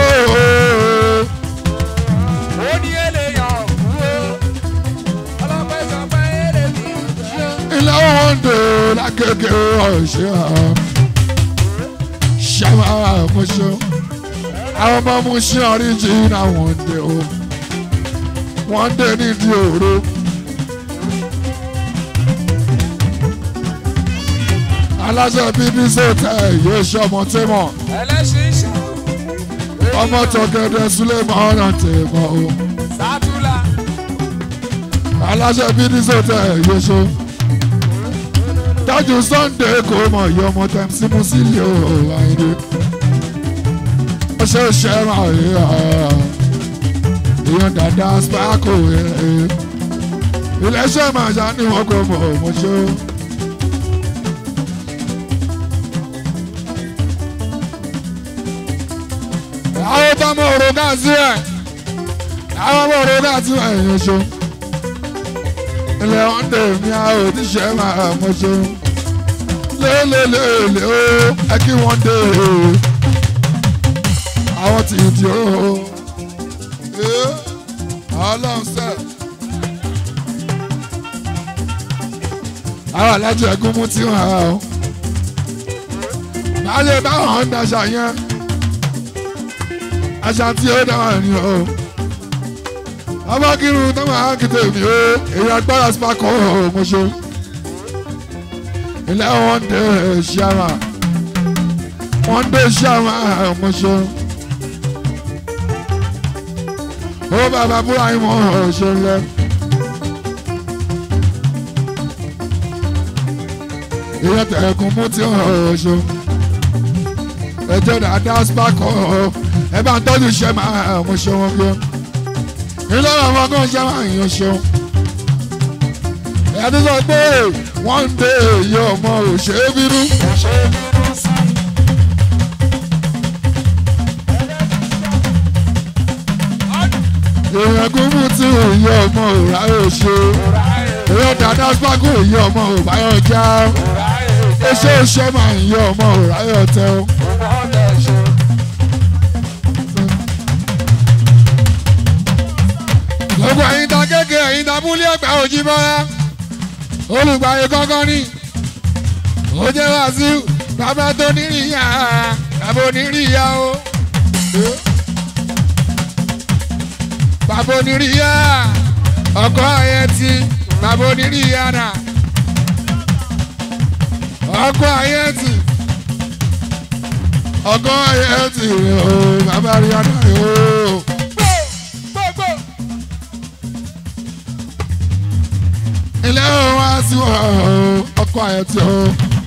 ilé wọn dé lákèké ọ̀ṣẹ́. Shama Musho, àwọn ọmọ Musho original one day ní di òru. aláṣẹ bíbí sọtẹ yóò ṣe ọmọ tẹmọ. ọmọ tọkẹdẹ Suleiman ọ̀nà tẹmọ o. aláṣẹ bíbí sọtẹ yóò ṣe. Tájú Sunday kò mọ̀ yọ ọmọ tẹ̀m sí mú sílẹ̀ o àìdè. ó ṣe ṣe máa rí èèyàn dáadáa sparkle iléeṣẹ́ máa ṣá ní wọn kò mọ̀ ọmọ ṣe. àwọn bá mọ òrùka sí ẹ̀ àwọn ọmọ òrùka sí ẹ̀yìn ṣe. ilé wọn dè mí àwọn òtíṣẹ́ máa mọ̀ ṣe. lélelele o ẹ kí wọ́n dé àwọn tí ì di o ọlọ́run sẹ́ àwọn alájọ ẹ̀gún mú tí wọ́n á o báyé báwọn ń daṣà yẹn àṣà tí ó dáwà ní o abákírun tó máa ń kìtè mí o èyí agbára sparkle o mo ṣe. ilé wọn dé ṣàmà wọn dé ṣàmà ọmọṣọ ó bàbá búra ìmọ̀ ọ̀ṣọ́ lẹ. ìyẹn tẹ̀kùn mú tí ọ̀ṣọ́ ẹjọ́ dáadáa sparkle ẹ bá ń tọ́jú ṣẹ́mà ọmọṣọ́ wọn gbé ilé ọmọ kan ṣẹ́mà ìyànṣọ́ ẹ ti sọ pé one day yọ ọmọ òṣèbínú. èèyàn gúnmù tí òye ọmọ òráyè ṣe èèyàn dáadáa sparkle òye ọmọ òbáyọ̀ já ẹṣẹ́ òṣẹ́ máa ń yọ ọmọ òráyè ọ̀tẹ̀ o. gbogbo ẹ̀yin ta kéèké ẹ̀yin ta múlé ẹ̀gbà òjì bọ́lá olùgbàyè kọ́kọ́ ní ó jẹ́ Wàsíù bàbá tó níríyà bàbá oníríyà o bàbá oníríyà ọkọ ayẹtì bàbá oníríyà náà ọkọ ayẹtì ọkọ ayẹtì o bàbá ríyà náà o. ilé wa sí ọkọ ayẹtì o.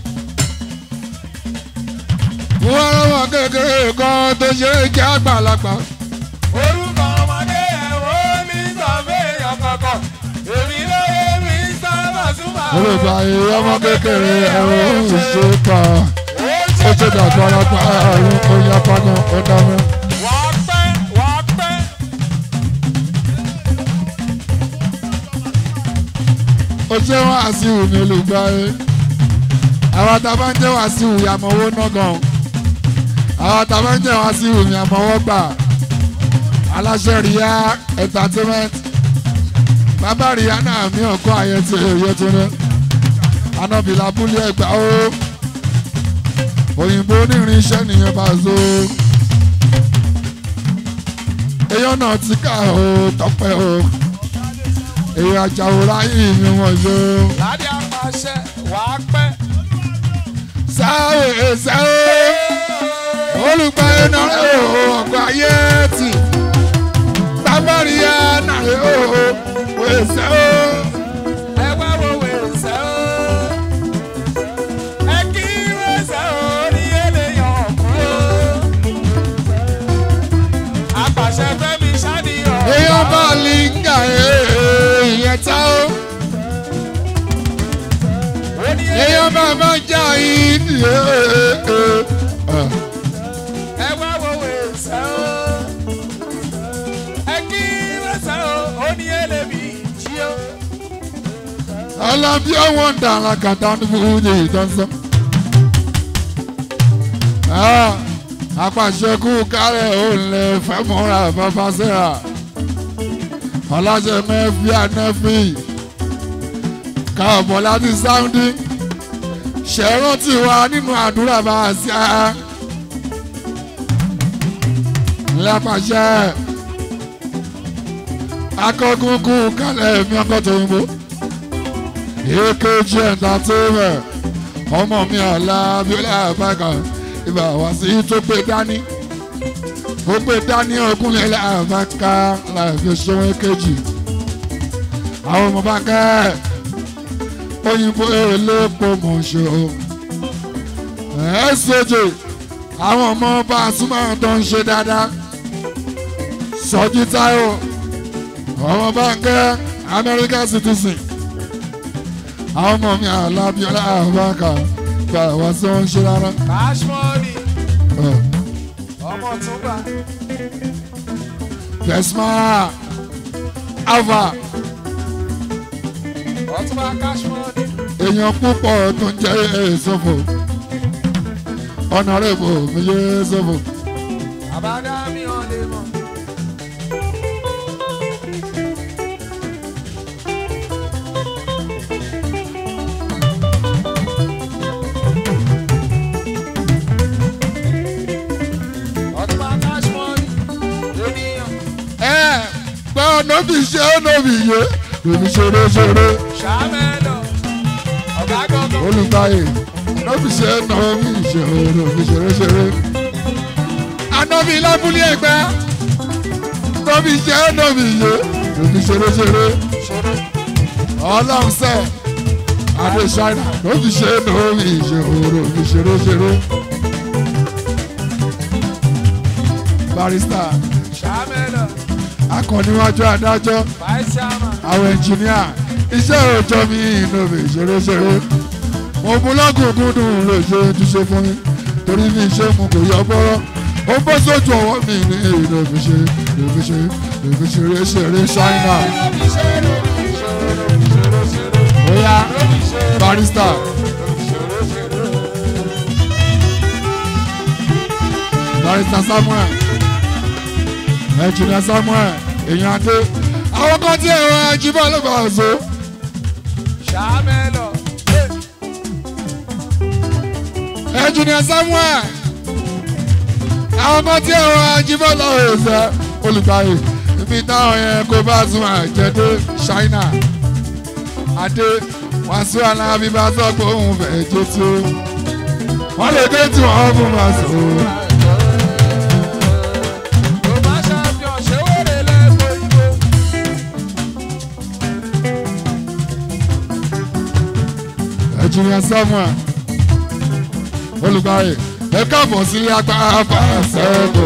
wọ́n lọ́wọ́ kékeré kan tó ṣe é jẹ́ àgbàlagbà. orúkọ ọmọdé ẹ̀wọ́ mi sọ̀fẹ́ ọ̀kọ̀ọ̀kọ̀ èmi lóye mi sábà súnmọ́. olùkọ́ ayé ọmọ kékeré ẹ̀rọ ṣe kà ó ṣe dàgbà lápá àrùn oyè apákan ó dáná. wàá pẹ́ wàá pẹ́. ó ṣe Wàsíù ní olùgbàyè àwọn tá a bá ń jẹ́ Wàsíù ìyàmọ̀ owó náà gan àwọn tàbí ń jẹ́ wá sí ìròyìn àmọ́wọ́gbà aláṣẹ Ria entertainment bàbá Ria náà mi ọkọ ayẹtì èyí tó ní anábìlà abúlé ẹgbà ó òyìnbó onírin iṣẹ́ nìyẹn bá zo èèyàn náà ti ká o tọpẹ́ o èyí àjàwò láyé mi wọ́n zo. Ládé apàṣẹ wàá pẹ́. sáwé sáwé olùgbà iná rẹ̀ o ọkọ̀ ayé tì bàbá Ria náà rẹ̀ o wẹ̀sẹ̀ o. Ẹ wá wo wẹ̀sẹ̀ o. Ẹ kí wẹ̀sẹ̀ o ní eléyàn kúrò. Apàṣẹ Fẹ́mi ṣáníyàn. èèyàn bá língà ìyẹn tá o. èèyàn bá máa jà ìdí Ẹ wá wo wẹ̀sẹ̀ o. Ẹ kí wẹ̀sẹ̀ o ó ní elébi jí o. alábí ọwọ́n dàrá kàtà ní fújì ìtọ́sọ́. apàṣẹkù kárẹ̀ ò lè fẹ́ mọ́ra fáfá sẹ́ra ọláṣẹ mẹ́fì ànẹ́fì káàbọ̀ láti sáúndì ṣẹ̀rọ̀ tí wà nínú àdúrà bá a sí a. lápàṣẹ akọkùnkù kálẹ̀ mi ọkọ̀ tó ń bọ̀ èkejì entertainment ọmọ mi ọ̀la abiola àbákan ibà wá sí tó pé dání ó pé dání ọkùnrin làbáká láàfin ṣọwọ́ èkejì àwọn ọmọ bá kẹ́ òyìnbó elépo mọ̀ṣọ́ ẹ̀ẹ́sọ̀jẹ̀ àwọn ọmọ bá súnmọ́ tó ń ṣe dáadáa sọ́jí táyọ̀ ọmọ bá kẹ́ American citizen àwọn ọmọ mi alábíọ́lá àbáka gba wá sí wọn ṣe rárá. Cash money. Ọmọ tún bá. Tesma Alva Ọtún bá cash money. èèyàn púpọ̀ tó ń jẹ́ èsòfò ọ̀nàrẹ́bù mi yé èsòfò. Àbádá mi ò lè mọ̀. Ọtún bá cash money. Ènìyàn. Gbọ́ nóbì ṣe nóbì yé nóbì ṣeré ṣeré Ṣàmẹ́lọ̀. Ọ̀gá gbọ̀ngàn. olùgbàyè nóbì ṣe nóbì ṣe nóbì ṣeré ṣeré. Ànọ́bì lábúlé ẹ̀gbẹ́ nóbì ṣe nóbì yé nóbì ṣeré ṣeré. Ọlọ́run sẹ́ adé ṣáínà nóbì ṣe nóbì ṣe nóbì ṣeré ṣeré. Barrister Ṣàmẹ́lọ̀. akọ̀níwájú adájọ́ Vice chairman. àwọn ẹnjìníà iṣẹ́ òòjọ́ mi ìnòbè ṣeré-ṣeré mo mú lọ́gùnkún dùn ló ṣe túnṣe fún mi torí mi ṣe mu kò yọ bọ́rọ́ ó bọ́ sójú ọwọ́ mi ní ìnòbè ṣeré ṣáínà bóyá Barrister Samuel ẹnjìníà Samuel èèyàn adé àwọn kan tí ẹ̀rọ ajíbọ̀ ló bá so. Ṣàmẹ́lọ̀. ẹnjìníà Samuel àwọn kan tí ẹ̀rọ ajíbọ̀ ló ṣe olùgbàyè ibi táwọn yẹn kó bá tún àjẹdé ṣáínà adé Wàsíù Alábí bá sọ pé òun fẹ́ jó tó wọ́n lè dé tí wọ́n fún wa sọ. ẹnjìníà Samuel olùgbàyè ẹ káàbọ̀ sílé agbára ṣẹ́ẹ̀kọ̀.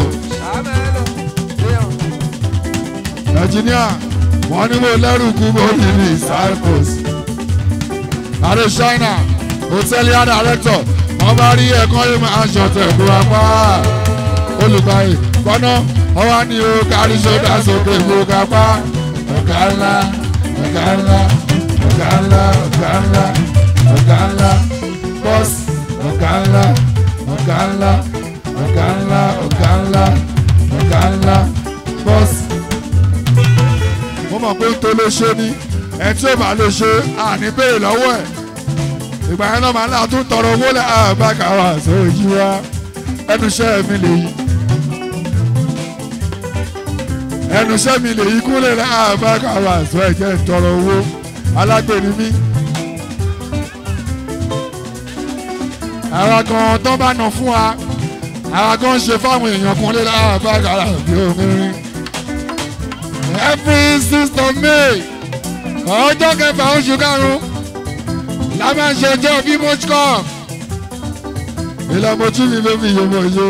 ẹnjìníà wọ́n ní mo lẹ́rù kú bó ní ní Cyprus. ààrẹ China hòtẹ́ẹ̀lì director wọ́n bá rí ẹ̀kọ́ yìí máa ṣọ̀tẹ̀ kú apá. olùgbàyè gbọ́ná ọwọ́ ni o kárí sódà sókè kú kápá. ọ̀gá ńlá ọ̀gá ńlá ọ̀gá ńlá ọ̀gá ńlá ọ̀gá ńlá bọ́ọ̀sì ọ̀gá ńlá ọ̀gá ńlá ọ̀gá ńlá ọ̀gá ńlá ọ̀gá ńlá bọ́ọ̀sì. mo mọ̀ pé ń tó lè ṣe ni ẹ tí ó bá lè ṣe àní béèrè lọ́wọ́ ẹ̀ ìgbà yẹn náà máa ń là tún tọrọ owó lẹ́ àbáka wà sójú wa ẹnu iṣẹ́ mi lè yí ẹnu iṣẹ́ mi lè yí kúlẹ̀ lẹ́ àbáka wà sọ ẹ̀jẹ̀ tọrọ owó alágbèrè mi. àwa kan tó bá nà fún wa àwa kan ṣe fáwọn èèyàn kan lé àbáka wà bí omirin. every 6th of May ọjọ́ kẹfà oṣù karùn-ún la máa ń ṣẹjọ́ bí mojcom ìlànà tí mi ló fi yọmọ yó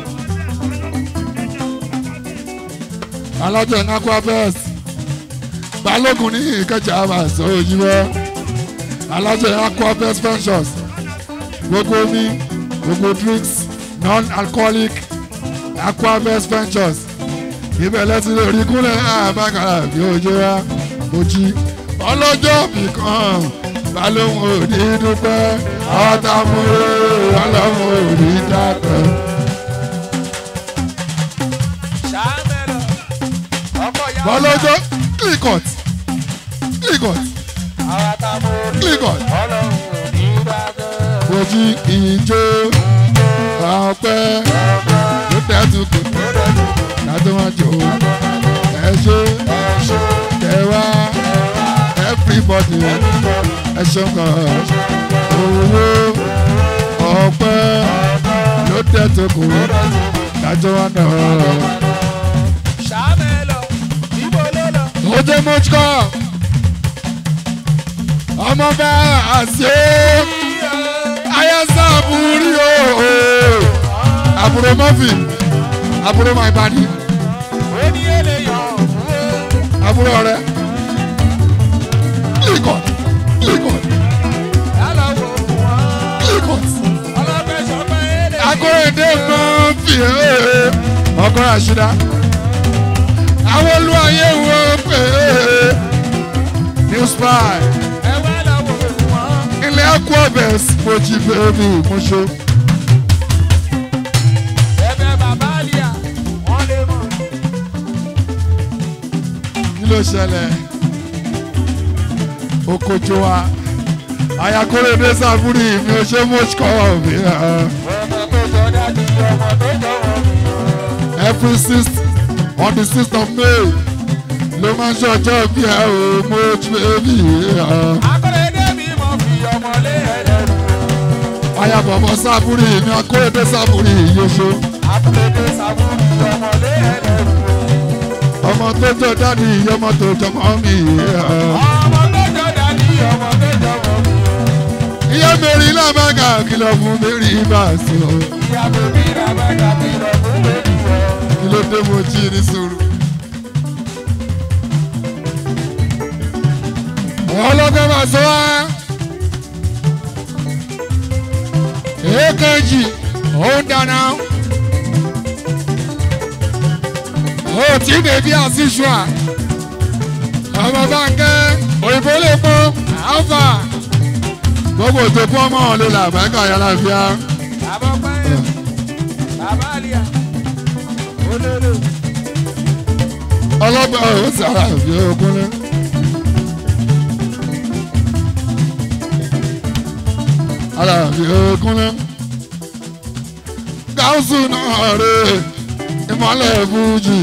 alájọ nakwa best balógun ní ìkẹjà máa sọ òyìnbó alájọ nakwa best pensions gbogbo omi gbogbo drinks non-alcoholic nakwa best pensions ibẹ̀ lẹ́sìn lórí kúnlẹ̀ àbákàrà bí ojú wa ojí ọlọ́jọ́ bìkan balóhùn òní dúpẹ́ ọ̀tàmúrò ọlọ́run òní dàpẹ́. bọ́lọ́jọ́ clicot ojí ìjó ọpẹ́ ló tẹ́tùkù láti wọ́n jò ẹ̀ṣọ́ kẹwàá everybody ẹ̀ṣọ́ kan owó ọpẹ́ ló tẹ́tùkù láti wọ́n nà. ó jẹ́ mọ́tíkọ́ ọmọ bá àṣẹ ayẹ́sà àbúrí o àbúrò mọ́fìn àbúrò my body àbúrò rẹ Clicot akóredé mọ́ fi ọkọ̀ àṣìdá àwọn olúwayé wo pé new spy ilé ẹ̀kọ́ ọ̀bẹ mo jí bẹ́ẹ̀bì mo ṣe. kí ló ṣẹlẹ̀ okojo wa ayakorede sábúrì mi ò ṣe mọ́ṣkọ́ mi. every 6th on the 6th of May ló máa ń ṣọjọ́ bí ẹ ò mọ́jú bẹ́ẹ̀bì. akọ́rẹ́dẹ́ mi mọ̀ fi ọmọlé ẹlẹ́rù. ayabọ̀bọ̀ sábúrì mi akọ́rẹ́dẹ́ sábúrì yóò ṣe. akọ́rẹ́dẹ́ sábúrì ọmọlé ẹlẹ́rù. ọmọ tó jọ dádì ọmọ tó jọmọ mi. ọmọ tó jọ dádì ọmọ tó jọmọ mi. ìyá mẹ́rin làbàgà kìlọ̀ fún mẹ́rin bá a sọ. ìyá mẹ́rin làbàgà kìlọ̀ fún mẹ́rin bá a sọ. kí ló dé mo jí ní sùúrù. ọlọ́gbẹ́ máa sọ wá. èkejì ó ń dáná. ó tí bèbí àṣìṣùà. ọmọ báńkẹ́ òyìnbó lè pọ́ alfa. gbogbo òtòkú ọmọ lè là báńkà yàrá fíà. bàbá pẹ́ bàbá àlìyà olóró. ọlọ́gbẹ́ ò sára fi okúnlẹ̀. aláàfin okúnlẹ̀. gáúsù náà rè ìmọ̀lẹ̀ fújì.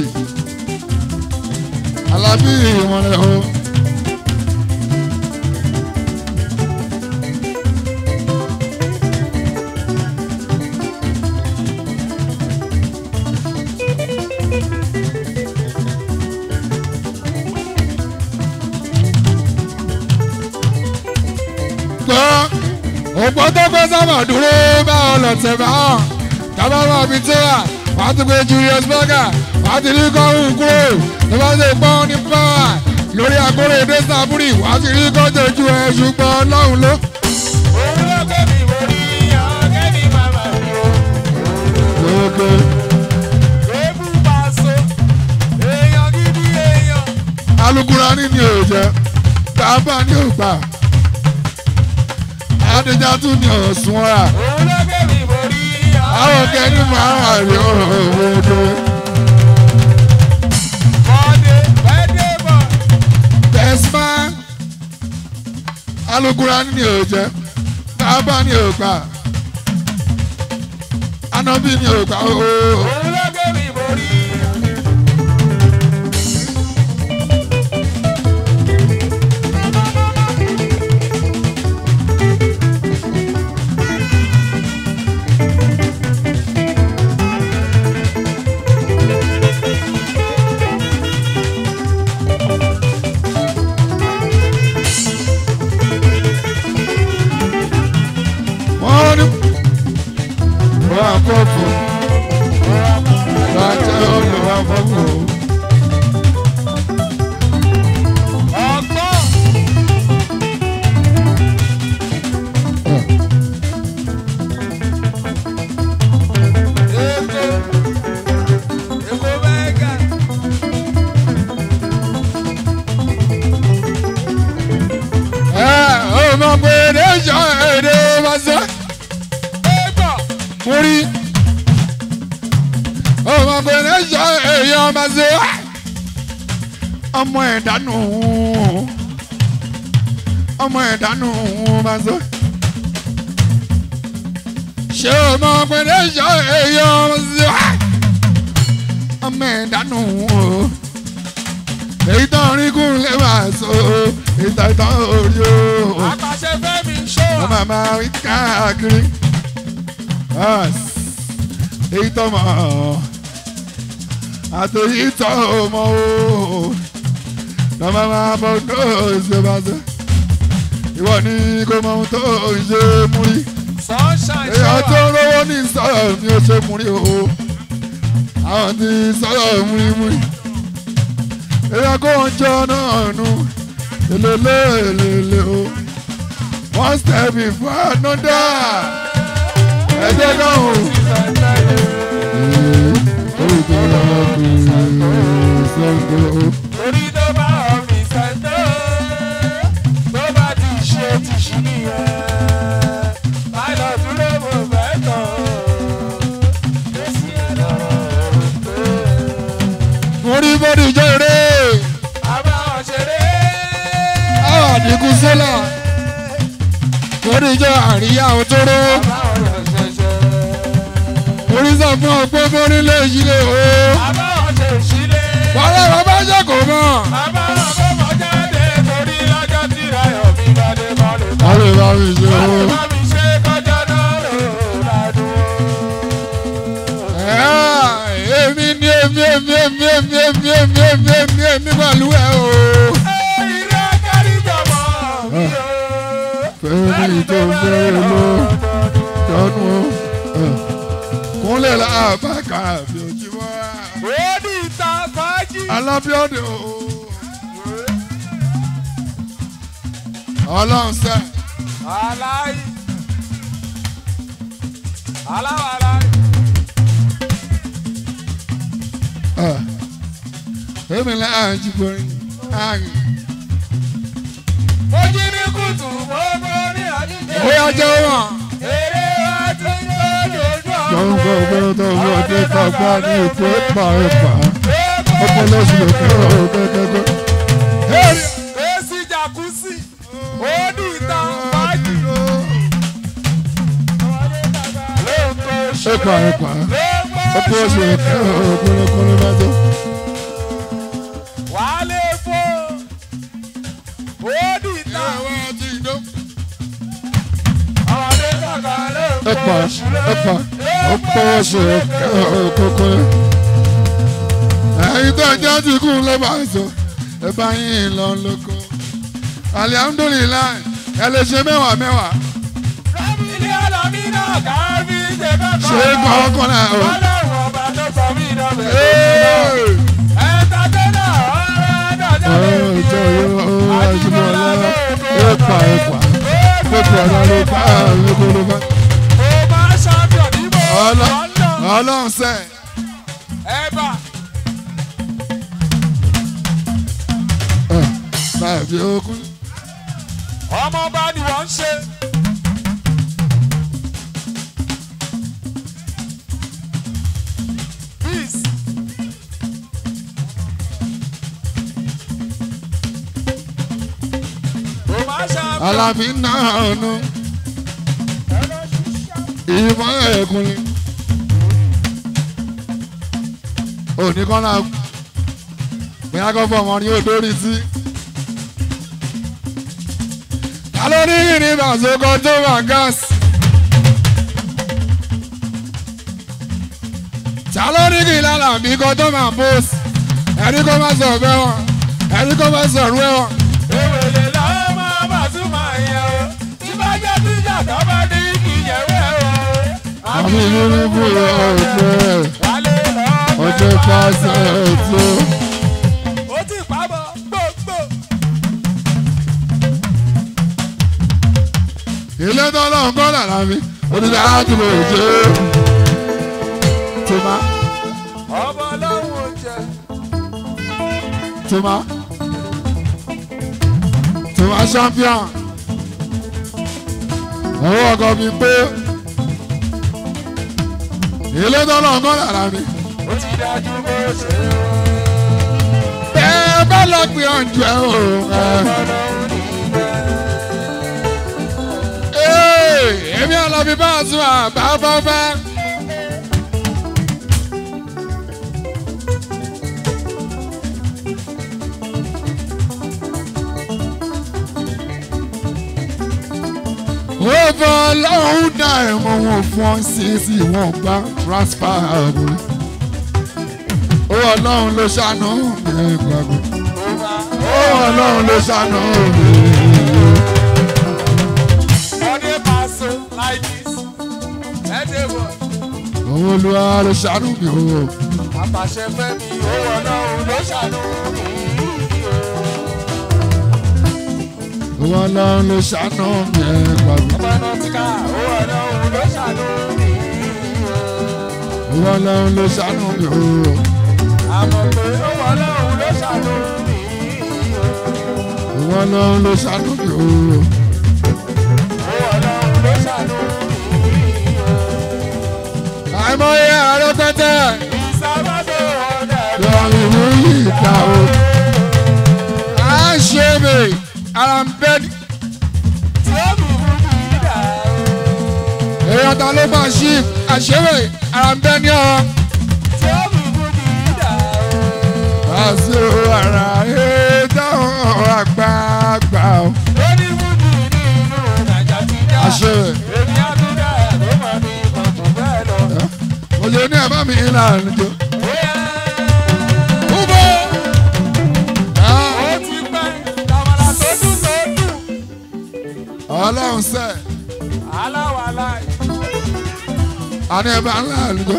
alábí ìmọ̀lẹ̀ o. òpó tó gbé sábà dúró bá ọlọ́tẹ̀ bá hàn tábà máa fi tó wà wàá tún gbé Julius Berger wàá ti rí kọ́hún kúrò tó bá ṣe pọ́n ní pọ́wà lórí akóredé sábúrì wàá ti rí kọ́jọ́ ojú ẹ ṣùgbọ́n ọlọ́run ló. òun ló gbé mi borí ọ̀gẹ́ ní màmá mi o. lókè. èébú máa so èèyàn gidi èèyàn. Alukurani ni ò jẹ bàbá ni ò gbà. Adéjà tún ní ọ̀sùn ọ̀rà. òun ló gbé mi borí àwọn kẹ́ni máa rí òwòdó. tẹ̀símà alukura ni ò jẹ́ bàbá ni ò gbà anabi ni ò gbà ooo. ọmọ ẹ̀dánù máa ń sọ. ṣé o mọ pé lẹ́sọ̀ èèyàn sí wa ọmọ ẹ̀dánù èyí tó ń rí kún lè máa sọ ìtàn ìtàn orí o. àpàṣẹ fẹ́mi ṣó wa. ọmọ máa rí káàkiri èyí tó mọ̀ àtòyí tó mọ̀ o. Lọ́mọ máa bọ̀ tó ṣe bá ṣe. Ìwọ ni kò mọ ohun tó ń ṣe múrí. Èèyàn tó rówó ní sọ̀rọ̀ ni ó ṣe múrí o. Àwọn ti sọ̀rọ̀ múrímúrí. Èèyàn kò ń jọ náà nù. Èlélé o. One step before another. Ẹ̀jẹ̀ náà o. Orúkọ lọ́wọ́ kò sọ̀rọ̀ o. Orí tó bá ọ̀rìn sẹ́ńtọ́, tó bá ti ṣe ti ṣí nìyẹn. Báyọ̀ dúró mo fẹ́ tán, èsì ẹ̀rọ òkè. Orí bọ́dì jẹ́ eré. Àbá ọ̀ṣẹ̀rẹ̀. Àwọn àdínkù sólà. Orí jẹ́ àríyá òtóró. Àbá ọ̀ṣẹ̀ṣẹ̀. Orí sọ fún ọgbọ́n bọ́rí lè yílé o. Àbá ọ̀ṣẹ̀ṣílẹ̀. Wàhálà bàbá jẹ́ kò mọ̀. Bàbá ọ̀gbọ́n jáde torí lọ́jọ́ tí Ráyọ̀ mi bá dé mọ́lẹ̀. Wọ́n lè bá mi ṣe o. Wọ́n lè bá mi ṣe kọjá náà lò ládùn. Èmi ni èmi pẹ̀lú ẹ o. Ilé kárí jọmọ mi o. Fẹ́mi tó fẹ́ lọ tọ́nu o. Kúnlẹ̀ láàbàkà bí ojú wá. Ó ní ìta fàájì. Alábíọ́dé o. Ọlọ́run sẹ́. Aláì. Aláwọ̀ aláì. Èmi láàrin jùbọ̀rin. Mo jí ní kùtù gbogbo ní àdúgbò. Bóyá jẹ́ wọn. Eré wa ti ń lójú ọ̀gbọ́n. Jọ̀ǹgọ̀ gbọ́dọ̀ tó wọ́n dé tọ́gbà ní ìpò ẹ̀pà ẹ̀pà. Ọpọlọ sì lè kẹ́rọ̀ gẹ́gẹ́gẹ́. Èsì jàkúsì. Ó ní ìta fàájì. Ẹ̀pà ẹ̀pà. Ọpọlọ sì lè kẹ́rọ̀ gẹ́gẹ́gẹ́ lọ́jọ́. Wálé fò. Ó ní ìta. Ẹ̀pà ẹ̀pà. Ọpọlọ sì lè kẹ́rọ̀ gẹ́gẹ́gẹ́. Ẹ̀yin tó jẹ́ ti kún lọ́ba sọ, ẹ bá yín lọ lóko. Alihamdulilayi, ẹ lè ṣe mẹ́wàá mẹ́wàá. Ilé ọlọ́mí náà kárí ṣe kọ́kọ́. Ṣé kọ́kọ́ náà o? Ọlọ́run ọba tó sọ mí dọ̀bẹ̀. Ee! Ẹ̀ta tó náà ọ̀rọ̀ dọ̀jọ́ lè Ọ̀rọ̀ fi ìjọ o. yóò ẹ̀jùmọ̀ lọ́wọ́. Ẹ̀pà ẹ̀pà. Ẹ̀pà ọ̀dà ló bá lóko ló bá. Ó máa ṣàbíọ̀ níbo Ọlọ́run sẹ́. Ẹ̀bà. Báyìí okun. Ọmọ bá ní wọ́n ń ṣe. Alábí náà ọ̀nù ìmọ̀ ẹ̀kúnlẹ̀ òní kan náà pín akọ́fọ́ ọmọ ní odórí sí. Ta ló ní kí ni bàṣọkọ tó wà gáàsì? Ta ló ní kí lálàbí kan tó máa bóòsì? Ẹni kó má sọ bẹ́ẹ̀ wọn, ẹni kó má sọ rú ẹ̀ wọn. Ewèlè làwọn máa bá tún máa yẹ o. Tí bá jẹ́ tíjà tó bá ní kí yẹ̀wé o. Àmì ìrírí fúnra ọ̀tẹ̀ Wálé lọ́ọ́ ọjọ́ pàṣẹ ọ̀tẹ̀. ó ti pàbọ̀ gbogbo. Ilé tó lọ́n kọ́ làrá mi, oníṣẹ́ àdúgbò ìjẹ́. Tuma, Ọmọ ọlọ́run ò jẹ. Tuma, Tuma champion. Owó ọkọ̀ mi pé ilé tó lọ́n kọ́ làrá mi. Ó ti dájú bó ṣe o. Bẹ́ẹ̀ bá lọ pé ọ̀njọ́ ẹ̀ o. Ọlọ́run ní ibẹ̀. Èmi àlọ́bí bá a sún àbáfáfá. Ó fọ ọlọ́run dá ẹ̀mọ́ wọn fún ọ sí wọn bá transfer ààbò. Ó ọlọ́run ló ṣàánú mi gbàgbé. Ó ọlọ́run ló ṣàánú mi. Ọdẹ pàṣẹ like this. Ẹ̀dẹ̀ bọ̀. Owó olúwa ló ṣàánú mi o. Àpàṣẹ fẹ́ mi, ó ọlọ́run ló ṣàánú mi. Owó ọlọ́run ló ṣàánú mi gbàgbé. Ọba náà ti ká, ó ọlọ́run ló ṣàánú mi. Owó ọlọ́run ló ṣàánú mi o. Àmọ̀ pé ó ọlọ́run ló ṣàánú mi. Owó ọlọ́run ló ṣàánú mi o. Ó ọlọ́run ló ṣàánú mi. Àìmọye ààrẹ pẹ́tẹ́. Ìsábàdé ọ̀dẹ̀ Lọ́rùn mú ìta o. À ń ṣe mi, ara ń bẹ́. tí ó bì mú mi dà o. Èèyàn ta ló bá ṣí àṣewé ara ń bẹ́ ní ọ. Tí ó bì mú mi dà o. Àṣé ara dáhùn àgbààgbà o. Lórí múdù nínú Nàìjà ti dá. Àṣewé. Èmi á tún dá ẹ̀ ló mọ̀ ní kọ̀ọ̀kan bẹ́ẹ̀ lọ. Mo lè ní ẹ̀bá mi ìlànà jọ. Bóyá Kúbọ̀. ó ti pẹ́ tàmàlà tó dùn tó dùn. Ọlọ́run sẹ́, Aláwa láì. àní ẹ̀bá ńlá àlùjọ.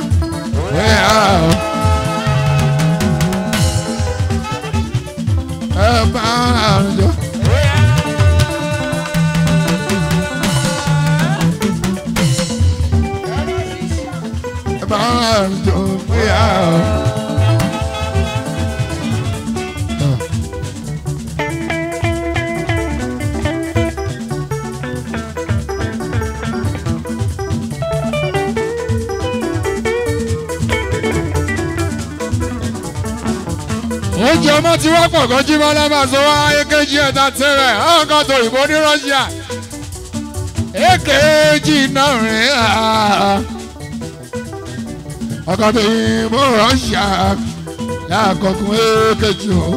Ẹ̀bá ńlá àlùjọ. Bóyá Ẹ̀bá ńlá àlùjọ. Oúnjẹ ọmọ tí wọ́n pọ̀ kan jí bọ́lá máa sọ wá èkejì ẹ̀ta tẹ̀rẹ̀ ọ̀hún kan tó ìbò ní Russia èkejì náà rìn á ọkàn tó ìbò Russia láàkọ̀kùn èkejì o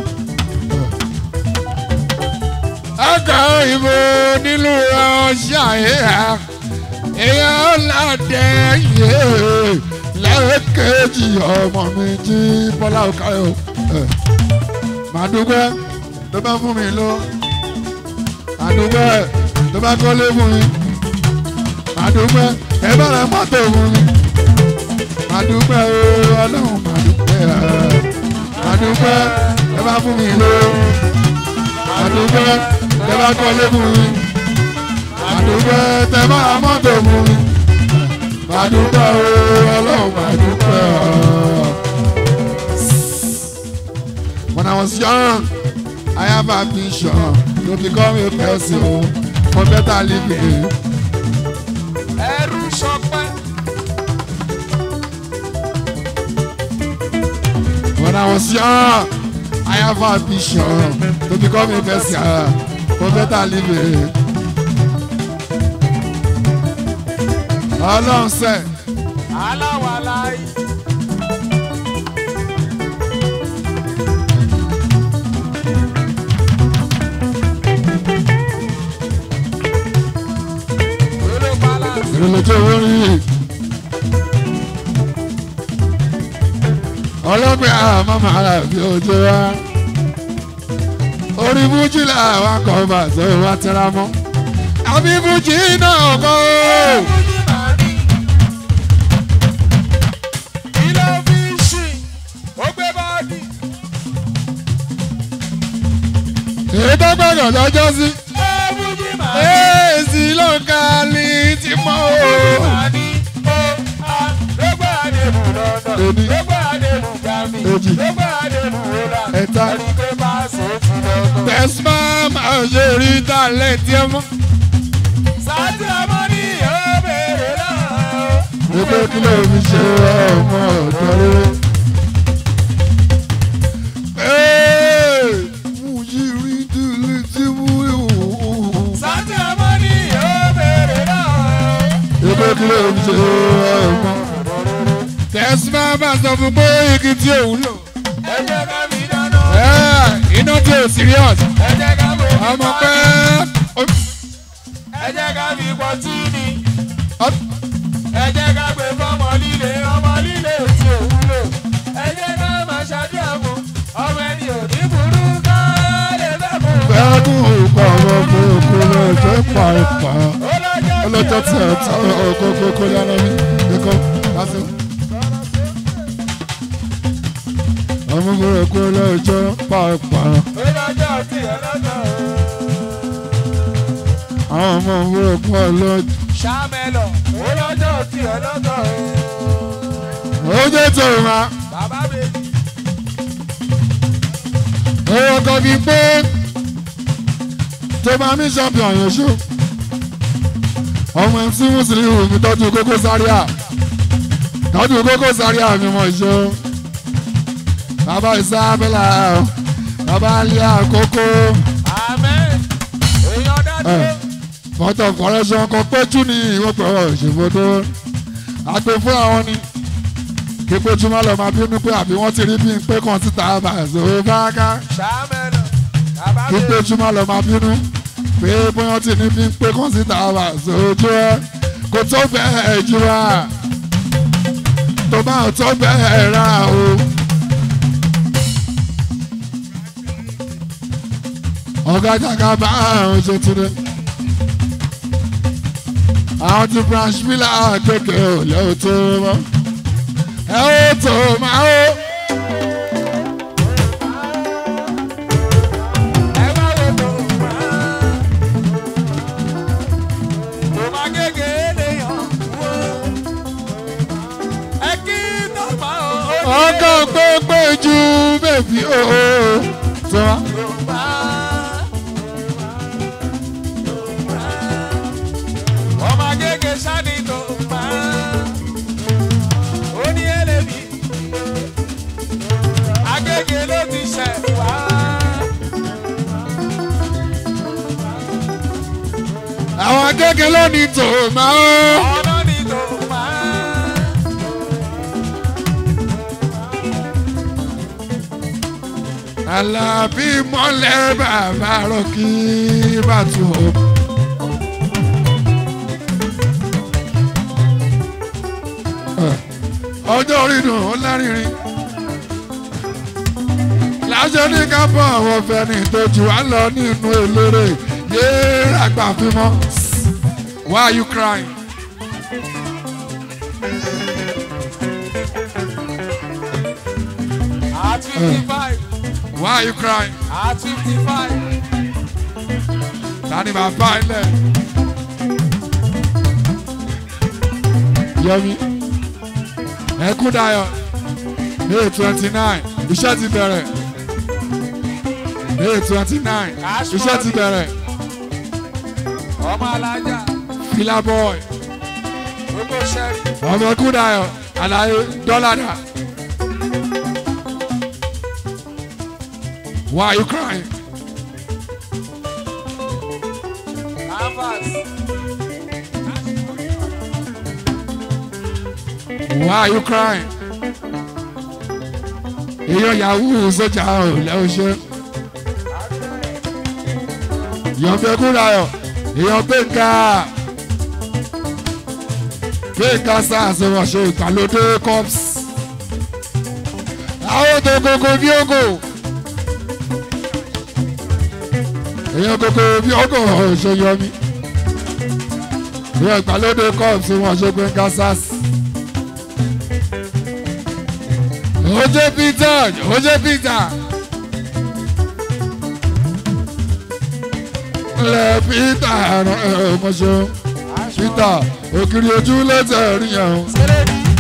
ọkàn ìbò nílùú Russia èèyàn ọ̀làdẹ lẹ́ẹ̀kejì ọmọ mi jí bọ́lá òkàyọ̀. Màá dúpẹ́ tó bá fún mi lọ. Màá dúpẹ́ tó bá kọ́lé fún mi. Màá dúpẹ́ ẹ bá ra mọ́tò fún mi. Màá dúpẹ́ Ọlọ́run màá dúpẹ́. Màá dúpẹ́ ẹ bá fún mi lọ. Màá dúpẹ́ ẹ bá kọ́lé fún mi. Màá dúpẹ́ tẹ bá ra mọ́tò fún mi. Màá dúpẹ́ Ọlọ́run màá dúpẹ́. When I was young, I have a vision to become a person for better living. ẹrú ṣọpẹ́. When I was young, I have a vision to become a person for better living. ọlọ́run sẹ́. aláwàláyé. ìrìnlẹ̀jọ́ orí ọlọ́gbẹ́ àmọ́mọ́ ara bí ojú wa orí bújí làwọn akọ̀ bá tó wá tẹ́ra mọ́ àbí bújí náà kọ́. ilé fi ṣì ó gbé bọ́ọ̀dì. èyí tó gbọ́dọ̀ lọ́jọ́ sí. èsì ló ń ka ní ti mọ́ o. ẹ̀ta tẹ̀símà máa ṣe rí talẹ̀ tí ẹ mọ́. sáájú ọmọ ní yóò béèrè náà. wípé kí ló fi ṣe ọmọ ọ̀dọ́ rere. mú yí rí dùlù tí mú ìwò. sáájú ọmọ ní yóò béèrè náà. wípé kí ló fi ṣe ọmọ. tẹ̀símà máa sọ fún pé igi tí òun lò. ẹ jẹ́ ká mi dáná. iná tí ò serious. ẹ jẹ́ ká mi ọmọ pẹ́. ẹ jẹ́ ká mi pọ̀ tí ni. ẹ jẹ́ ká gbé fọmọ líle ọmọ líle tí ò wúlò. ẹ jẹ́ ká máa ṣàdúrà fún ọmọ ẹni ò ní burú ká lè fẹ́ fún. bẹ́ẹ̀ kú ìpa ọmọ kókó lọ́jọ́ pàápàá ọlọ́jọ́ tí ẹ̀ tọ́ kókó lọ́nà mi nìkan láti. ọmọ kókó lọ́jọ́ pàápàá. ọlọ́jọ́ tí ẹ lọ́jọ́. àwọn ọmọ kókó lọ́jọ́. sàmẹ́lọ̀ ọlọ́jọ́ tí ẹ lọ́jọ́. ó jẹ́ tó ma. bàbá mi. owó kan bíi pé tó máa ní champion yẹn ṣó. ọmọ MC Musiliu mi tọ́jú Koko Zaria tọ́jú Koko Zaria mi mọ̀ ṣó. bàbá Isabella bàbá Alia Koko. amen. èèyàn dájú. photo correction kan péjú ní ìwọ́pẹ̀ ìṣèfodó àgbẹ̀ fún àwọn ni kí péjú má lọ máa bínú pé àbí wọ́n ti rí bí pé kan síta bàzó báká. sàmẹ́lọ̀ bàbá mi. kí péjú má lọ máa bínú pé bóyá ti ní bí pé kan síta bàzó ojú ẹ kò tó bẹ́ẹ̀ jura tó bá tó bẹ́ẹ̀ rà o. ọ̀gá jàgà bá àwọn ṣe ti dé àwọn ti branch miller kékeré ò lẹ́wọ̀ tó mọ́ ẹ ó tó máa ó. ẹ má wo tó máa. tó máa kékeré lèèyàn wò. ẹ kí tó máa ó. ọkọ̀ pépé ju bèbí o tó wá. tó máa. ọmọ kékeré sani tó máa. ó ní ẹlẹ́bi. agége ló ti ṣẹ̀ wá. àwọn akẹ́kẹ́ lónìí tó máa ó. ọ̀nà ni tó máa. Àlàbí mọ́lẹ̀ bàbá rọ̀kì bàtú o. ọjọ́ orí dùn ó lárinrin láṣẹ ní ká bọ̀ àwọn fẹ́ni tó jù wá lọ nínú eléré yéé àgbà fímọ́. Why are you crying? at 55. Why are you crying? at 55. Tani bàbá ilẹ̀. Yọmi Ẹkúndayọ̀ May 29 iṣẹ́ ti bẹ̀rẹ̀. May 29 iṣẹ́ ti bẹ̀rẹ̀. ọmọ alájà. Fila boy gbogbo sẹ́rí. ọmọ Ẹkúndayọ̀ àlàyé dọ́làdà. Why are you crying? canvas. Why are you crying? Èèyàn yahoo sójà ò lẹ́wọ́ ṣe. Èèyàn Bẹ́kúnra ọ̀, èèyàn Gbénga SARS wọ́n ṣe ìgbàlódé cups. Àwọn tó kókó bí ògò. Èèyàn kókó bí ògò ṣe yọ mí. Èèyàn ìgbàlódé cups wọ́n ṣe Gbénga SARS. Oje Peter. Le Peter ọmọṣẹ́ Peter òkìrì ojú lẹ́tẹ̀ rí yẹn.